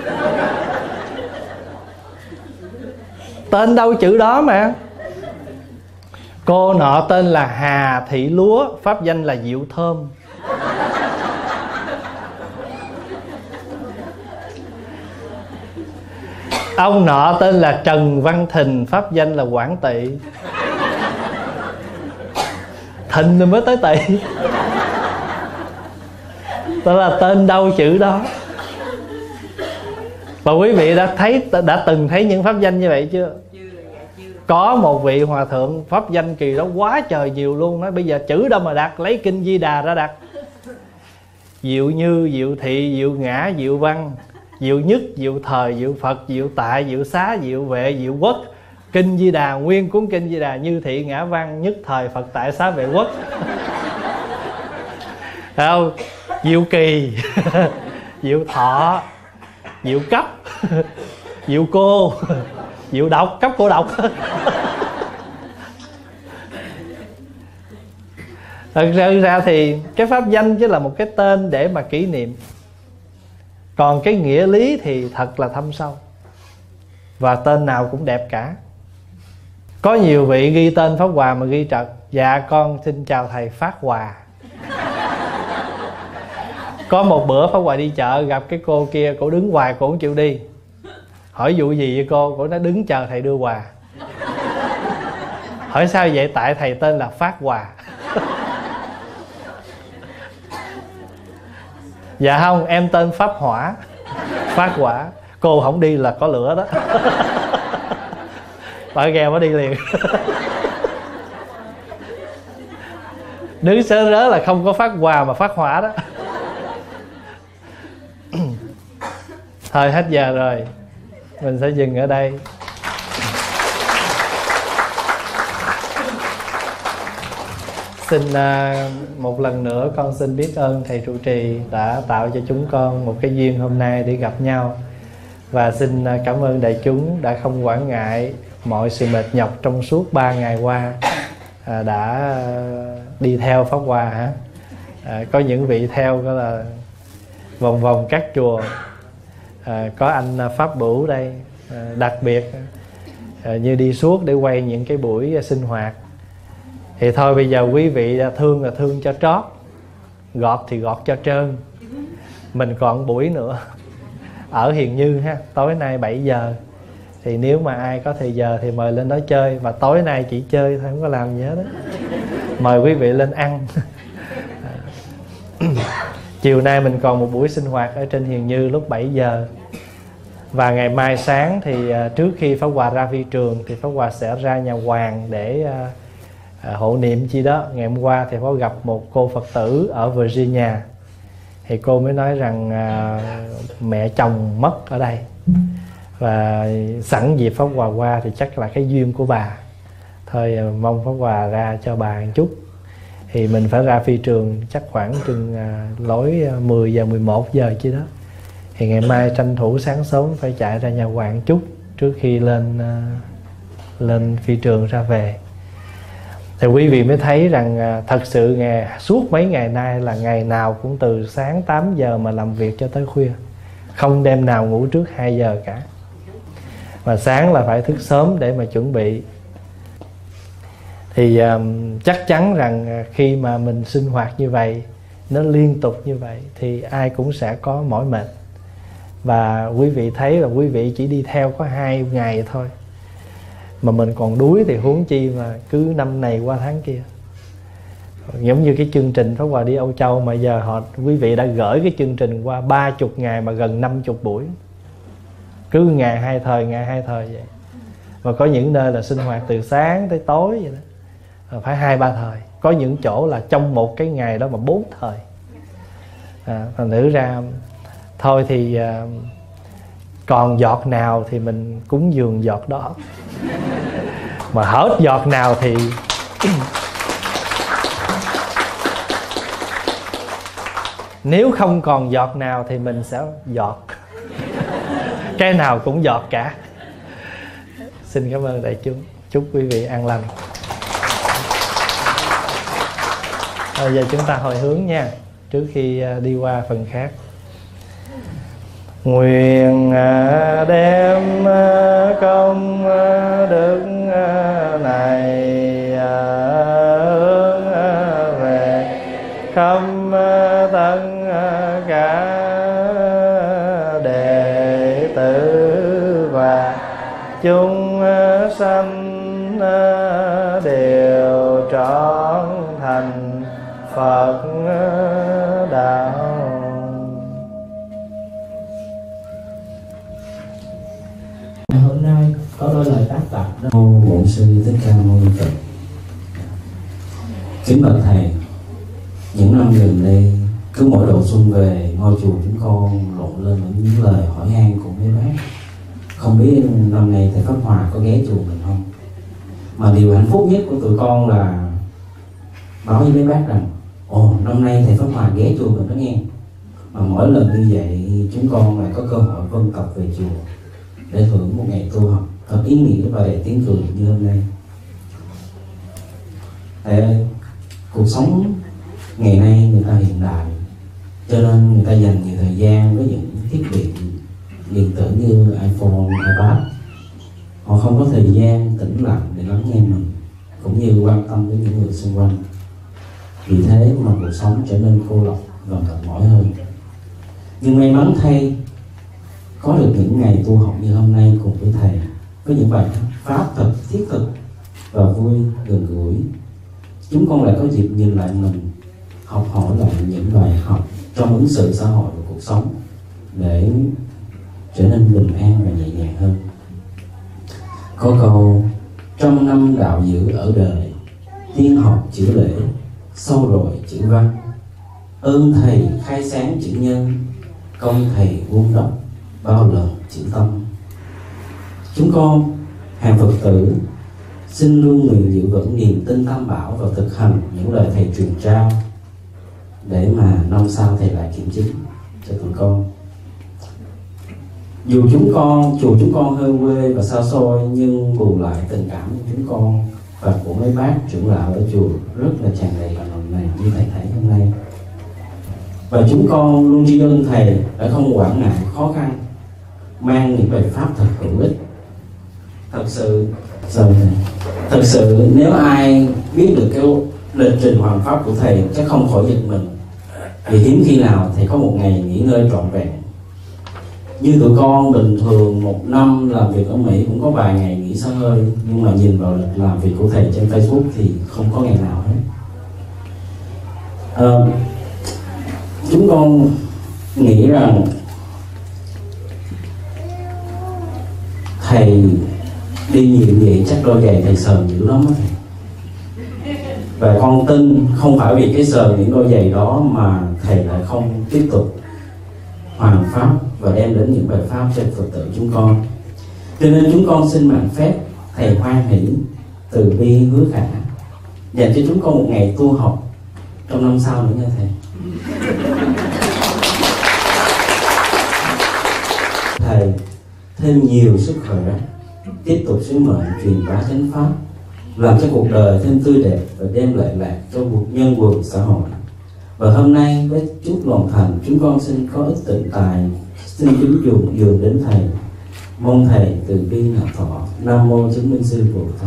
[SPEAKER 1] Tên đâu chữ đó mà. Cô nọ tên là Hà Thị Lúa, pháp danh là Diệu Thơm. Ông nọ tên là Trần Văn Thình, pháp danh là Quảng Tỵ. Thình rồi mới tới Tỵ. Đó là tên đâu chữ đó. Và quý vị đã thấy, đã từng thấy những pháp danh như vậy chưa? Có một vị hòa thượng pháp danh kỳ đó quá trời nhiều luôn. Nói bây giờ chữ đâu mà đặt, lấy kinh Di Đà ra đặt. Diệu Như, Diệu Thị, Diệu Ngã, Diệu Văn, Diệu Nhất, Diệu Thời, Diệu Phật, Diệu Tại, Diệu Xá, Diệu Vệ, Diệu Quốc. Kinh Di Đà, nguyên cuốn kinh Di Đà, Như Thị, Ngã Văn, Nhất Thời, Phật Tại, Xá, Vệ, Quốc. Thấy không? Diệu Kỳ, Diệu Thọ, Diệu Cấp, Diệu Cô, Diệu Độc, cấp cô độc. Thật ra, ra thì cái pháp danh chỉ là một cái tên để mà kỷ niệm. Còn cái nghĩa lý thì thật là thâm sâu. Và tên nào cũng đẹp cả. Có nhiều vị ghi tên Pháp Hòa mà ghi trật: dạ con xin chào thầy Phát Hòa. Có một bữa Pháp Hòa đi chợ gặp cái cô kia, cổ đứng hoài, cổ không chịu đi. Hỏi vụ gì vậy cô? Cổ nói đứng chờ thầy đưa quà. Hỏi sao vậy? Tại thầy tên là Phát Hòa. Dạ không, em tên Pháp Hỏa, Phát Hỏa. Cô không đi là có lửa đó. Bà gheo bà đi liền. Đứng sớ rớ là không có Phát Hòa mà Phát Hỏa đó. Thôi hết giờ rồi, mình sẽ dừng ở đây. Xin uh, một lần nữa con xin biết ơn thầy trụ trì đã tạo cho chúng con một cái duyên hôm nay để gặp nhau. Và xin uh, cảm ơn đại chúng đã không quản ngại mọi sự mệt nhọc trong suốt ba ngày qua, uh, đã uh, đi theo Pháp Hòa hả? Uh, có những vị theo đó là vòng vòng các chùa. Uh, có anh uh, Pháp Bửu đây, uh, đặc biệt uh, như đi suốt để quay những cái buổi uh, sinh hoạt. Thì thôi bây giờ quý vị thương là thương cho trót, gọt thì gọt cho trơn. Mình còn buổi nữa ở Hiền Như ha, tối nay bảy giờ. Thì nếu mà ai có thời giờ thì mời lên đó chơi. Và tối nay chỉ chơi thôi, không có làm gì hết đó. Mời quý vị lên ăn. Chiều nay mình còn một buổi sinh hoạt ở trên Hiền Như lúc bảy giờ. Và ngày mai sáng thì trước khi Pháp Hòa ra phi trường thì Pháp Hòa sẽ ra nhà Hoàng để À, hộ niệm chi đó. Ngày hôm qua thì có gặp một cô Phật tử ở Virginia. Thì cô mới nói rằng à, mẹ chồng mất ở đây. Và sẵn dịp Pháp Hòa qua thì chắc là cái duyên của bà. Thôi à, mong Pháp Hòa ra cho bà một chút. Thì mình phải ra phi trường chắc khoảng chừng à, lối mười giờ mười một giờ chi đó. Thì ngày mai tranh thủ sáng sớm phải chạy ra nhà Hoàng chút trước khi lên à, lên phi trường ra về. Thì quý vị mới thấy rằng thật sự ngày, suốt mấy ngày nay là ngày nào cũng từ sáng tám giờ mà làm việc cho tới khuya. Không đêm nào ngủ trước hai giờ cả. Và sáng là phải thức sớm để mà chuẩn bị. Thì um, chắc chắn rằng khi mà mình sinh hoạt như vậy, nó liên tục như vậy, thì ai cũng sẽ có mỏi mệt. Và quý vị thấy là quý vị chỉ đi theo có hai ngày thôi mà mình còn đuối thì huống chi mà cứ năm này qua tháng kia. Giống như cái chương trình Pháp Hòa đi Âu Châu mà giờ họ quý vị đã gửi cái chương trình qua ba chục ngày mà gần năm chục buổi. Cứ ngày hai thời, ngày hai thời vậy. Và có những nơi là sinh hoạt từ sáng tới tối vậy đó. Phải hai ba thời. Có những chỗ là trong một cái ngày đó mà bốn thời. À, thành thử ra thôi thì à, còn giọt nào thì mình cúng dường giọt đó. Mà hết giọt nào thì nếu không còn giọt nào thì mình sẽ giọt. Cái nào cũng giọt cả. Xin cảm ơn đại chúng. Chúc quý vị an lành. Bây giờ chúng ta hồi hướng nha, trước khi đi qua phần khác. Nguyện đem công đức này hướng về khắp tất cả đệ tử và chúng sanh đều trọn thành Phật đạo.
[SPEAKER 2] Hôm nay có đôi lời tác tập đó. Bổn sư Thích Ca Mâu Ni Phật. Kính bạch thầy, những năm gần đây cứ mỗi độ xuân về, ngôi chùa chúng con rộn lên những lời hỏi han của mấy bác. Không biết năm nay thầy Pháp Hòa có ghé chùa mình không? Mà điều hạnh phúc nhất của tụi con là nói với mấy bác rằng ồ, năm nay thầy Pháp Hòa ghé chùa mình đó nghe. Mà mỗi lần như vậy chúng con lại có cơ hội vân tập về chùa để hưởng một ngày tu học thật ý nghĩa và đầy tiếng cười như hôm nay. Thầy ơi, cuộc sống ngày nay người ta hiện đại, cho nên người ta dành nhiều thời gian với những thiết bị điện tử như iPhone, iPad. Họ không có thời gian tĩnh lặng để lắng nghe mình, cũng như quan tâm đến những người xung quanh. Vì thế mà cuộc sống trở nên cô độc và mệt mỏi hơn. Nhưng may mắn thay, có được những ngày tu học như hôm nay cùng với thầy, có những bài pháp thật thiết thực và vui gần gũi. Chúng con lại có dịp nhìn lại mình, học hỏi lại những bài học trong ứng xử xã hội và cuộc sống để trở nên bình an và nhẹ nhàng hơn. Có câu trăm năm đạo giữ ở đời, tiên học chữ lễ, sâu rồi chữ văn. Ơn thầy khai sáng chữ nhân, công thầy vuông đắp bao lần chữ tâm. Chúng con hàng Phật tử xin luôn nguyện giữ vững niềm tin Tam Bảo và thực hành những lời thầy truyền trao, để mà năm sau thầy lại kiểm chứng cho tụi con. Dù chúng con, chùa chúng con hơi quê và xa xôi, nhưng bù lại tình cảm của chúng con và của mấy bác trưởng lão ở chùa rất là tràn đầy và nồng nàn như thầy thấy hôm nay. Và chúng con luôn tri ân thầy đã không quản ngại khó khăn, mang những bài pháp thật hữu ích. Thật sự, rồi, thật sự nếu ai biết được cái lịch trình hoàn pháp của thầy chắc không khỏi giật mình, vì hiếm khi nào thầy có một ngày nghỉ ngơi trọn vẹn. Như tụi con bình thường một năm làm việc ở Mỹ cũng có vài ngày nghỉ xả hơi, nhưng mà nhìn vào lịch làm việc của thầy trên Facebook thì không có ngày nào hết. À, chúng con nghĩ rằng thầy đi nhiều vậy chắc đôi giày thầy sờn dữ lắm đó thầy. Và con tin không phải vì cái sờn những đôi giày đó mà thầy lại không tiếp tục hoàn pháp và đem đến những bài pháp cho Phật tử chúng con. Cho nên chúng con xin mạn phép thầy hoan hỷ từ bi hứa khả dành cho chúng con một ngày tu học trong năm sau nữa nha thầy. Thầy thêm nhiều sức khỏe, tiếp tục sứ mệnh truyền bá chánh pháp, làm cho cuộc đời thêm tươi đẹp và đem lại lạc cho nhân quần xã hội. Và hôm nay với chút lòng thành, chúng con xin có ít tịnh tài, xin kính dùng dường đến thầy, mong thầy từ bi nạp thọ. Nam mô Chứng Minh Sư Bồ Tát.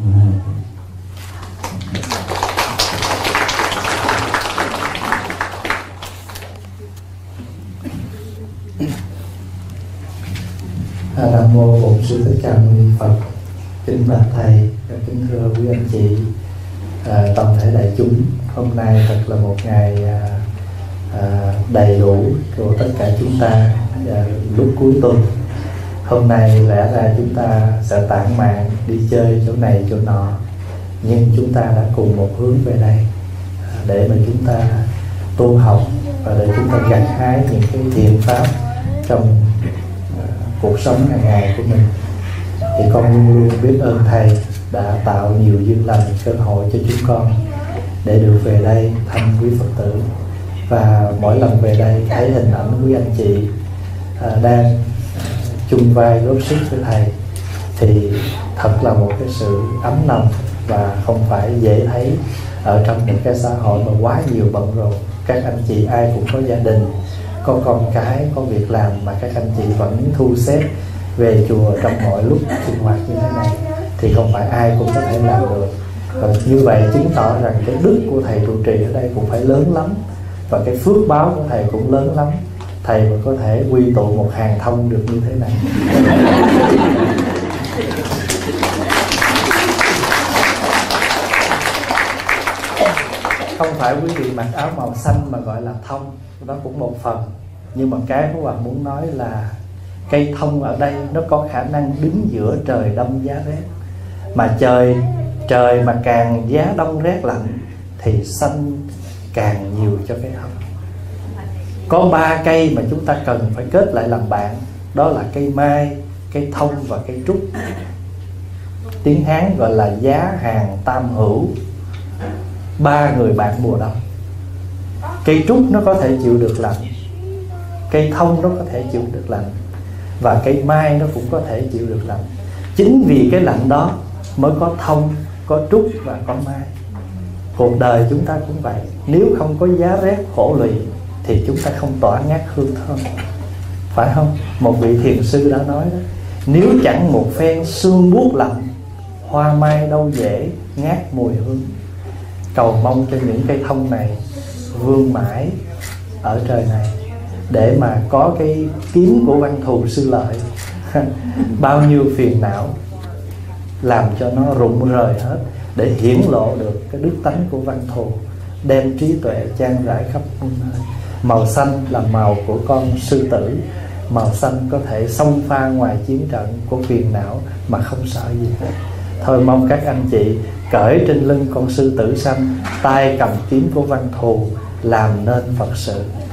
[SPEAKER 3] Nam mô Bổn Sư Thích Ca Mâu Ni Phật. Kính bạch thầy, kính thưa quý anh chị, à, toàn thể đại chúng, hôm nay thật là một ngày à, à, đầy đủ của tất cả chúng ta. À, lúc cuối tuần hôm nay lẽ ra chúng ta sẽ tản mạn đi chơi chỗ này chỗ nọ, nhưng chúng ta đã cùng một hướng về đây à, để mà chúng ta tu học và để chúng ta gặt hái những cái thiện pháp trong à, cuộc sống hàng ngày của mình. Thì con luôn luôn biết ơn thầy đã tạo nhiều duyên lành cơ hội cho chúng con để được về đây thăm quý Phật tử. Và mỗi lần về đây thấy hình ảnh quý anh chị à, đang à, chung vai góp sức với thầy thì thật là một cái sự ấm lòng và không phải dễ thấy ở trong một cái xã hội mà quá nhiều bận rộn. Các anh chị ai cũng có gia đình, có con cái, có việc làm mà các anh chị vẫn thu xếp về chùa trong mọi lúc sinh hoạt như thế này thì không phải ai cũng có thể làm được. Và như vậy chứng tỏ rằng cái đức của thầy trụ trì ở đây cũng phải lớn lắm, và cái phước báo của thầy cũng lớn lắm. Thầy mà có thể quy tụ một hàng thông được như thế này. Không phải quý vị mặc áo màu xanh mà gọi là thông, đó cũng một phần. Nhưng mà cái của bạn muốn nói là cây thông ở đây nó có khả năng đứng giữa trời đông giá rét. Mà trời trời mà càng giá đông rét lạnh thì xanh càng nhiều cho cây thông. Có ba cây mà chúng ta cần phải kết lại làm bạn, đó là cây mai, cây thông và cây trúc. Tiếng Hán gọi là giá hàng tam hữu, ba người bạn mùa đông. Cây trúc nó có thể chịu được lạnh, cây thông nó có thể chịu được lạnh, và cây mai nó cũng có thể chịu được lạnh. Chính vì cái lạnh đó mới có thông, có trúc và có mai. Cuộc đời chúng ta cũng vậy. Nếu không có giá rét khổ lụy thì chúng ta không tỏa ngát hương thơm, phải không? Một vị thiền sư đã nói đó: nếu chẳng một phen sương buốt lạnh, hoa mai đâu dễ ngát mùi hương. Cầu mong cho những cây thông này vương mãi ở trời này để mà có cái kiếm của Văn Thù Sư Lợi. Bao nhiêu phiền não làm cho nó rụng rời hết, để hiển lộ được cái đức tánh của văn thù, đem trí tuệ chan rải khắp muôn nơi. Màu xanh là màu của con sư tử, màu xanh có thể xông pha ngoài chiến trận của phiền não mà không sợ gì hết. Thôi mong các anh chị cởi trên lưng con sư tử xanh, tay cầm kiếm của văn thù, làm nên Phật sự.